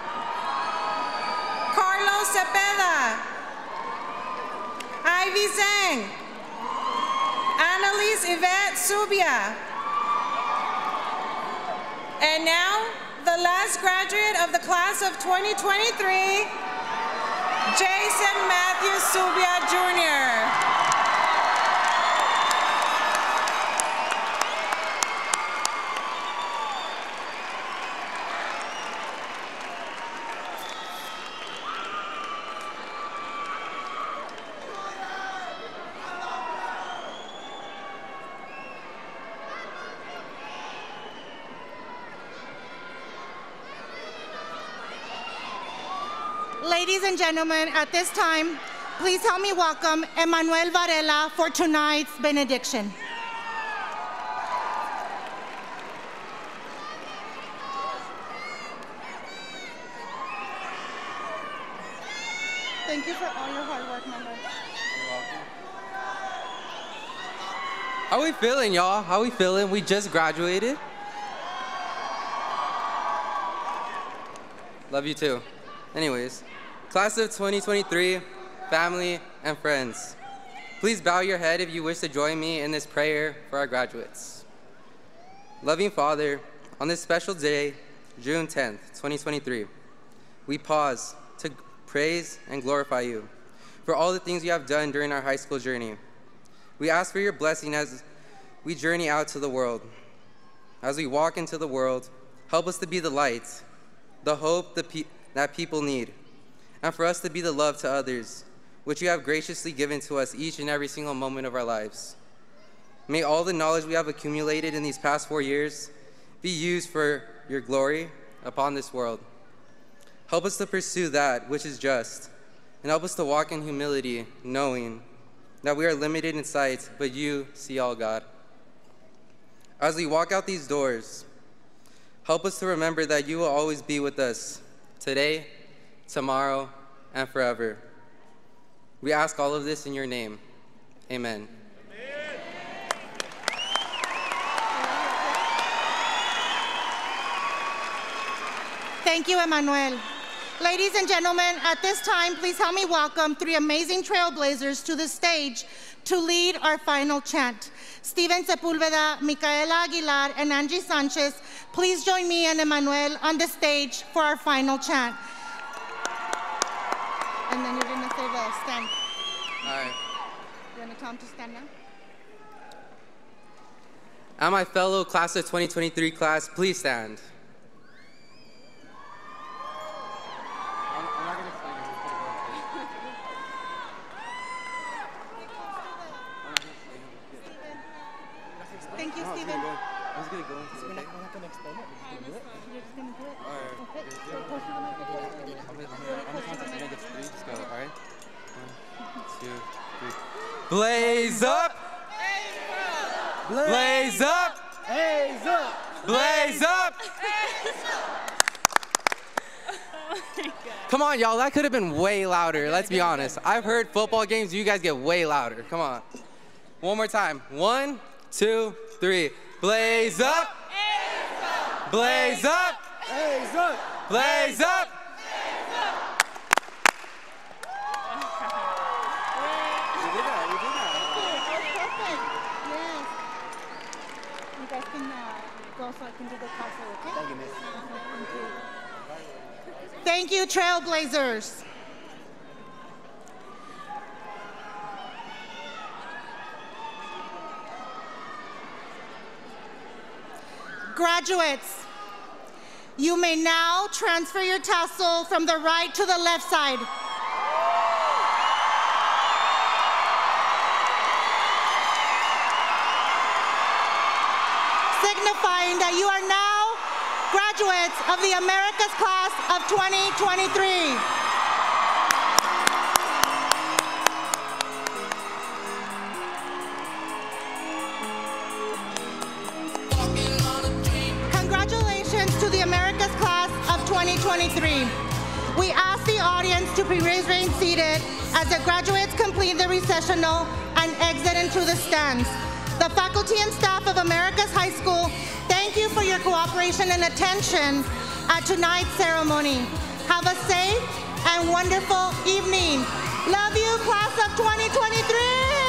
Carlos Cepeda. Ivy Zhang. Annalise Yvette Subia. And now, the last graduate of the class of twenty twenty-three, Jason Matthew Subia Junior Ladies and gentlemen, at this time, please help me welcome Emmanuel Varela for tonight's benediction. Thank you for all your hard work, Manuel. How we feeling, y'all? How we feeling? We just graduated. Love you too. Anyways, class of twenty twenty-three, family and friends, please bow your head if you wish to join me in this prayer for our graduates. Loving Father, on this special day, June tenth, twenty twenty-three, we pause to praise and glorify you for all the things you have done during our high school journey. We ask for your blessing as we journey out to the world. As we walk into the world, help us to be the light, the hope the pe that people need, and for us to be the love to others, which you have graciously given to us each and every single moment of our lives. May all the knowledge we have accumulated in these past four years be used for your glory upon this world. Help us to pursue that which is just, and help us to walk in humility, knowing that we are limited in sight, but you see all, God. As we walk out these doors, help us to remember that you will always be with us, today, tomorrow, and forever. We ask all of this in your name. Amen. Thank you, Emmanuel. Ladies and gentlemen, at this time, please help me welcome three amazing trailblazers to the stage to lead our final chant. Steven Sepulveda, Micaela Aguilar, and Angie Sanchez, please join me and Emmanuel on the stage for our final chant. And then you're gonna say the stand. All right. You wanna tell them to stand now? And my fellow class of twenty twenty-three class, please stand. Thank you, Steven. I was going to go into it. We're not going to explain it. We're just going to do it. You're just going to do it? All right. Okay. I'm going to count to three. Just go, all right? One, two, three. Blaze up! Blaze up! Blaze up! Blaze up! Come on, y'all. That could have been way louder. Let's be honest. I've heard football games. You guys get way louder. Come on. One more time. One, two, three. Blaze up! Blaze up! Blaze up! Blaze up! We did that. We did that. Perfect. Yes. You guys can uh, go so I can do the castle, okay? Thank you, miss. Thank you, Trailblazers. Graduates, you may now transfer your tassel from the right to the left side. Signifying that you are now graduates of the Americas class of twenty twenty-three. Congratulations to the Americas class of twenty twenty-three. We ask the audience to please remain seated as the graduates complete the recessional and exit into the stands. The faculty and staff of Americas High School, thank you for your cooperation and attention at tonight's ceremony. Have a safe and wonderful evening. Love you, class of twenty twenty-three!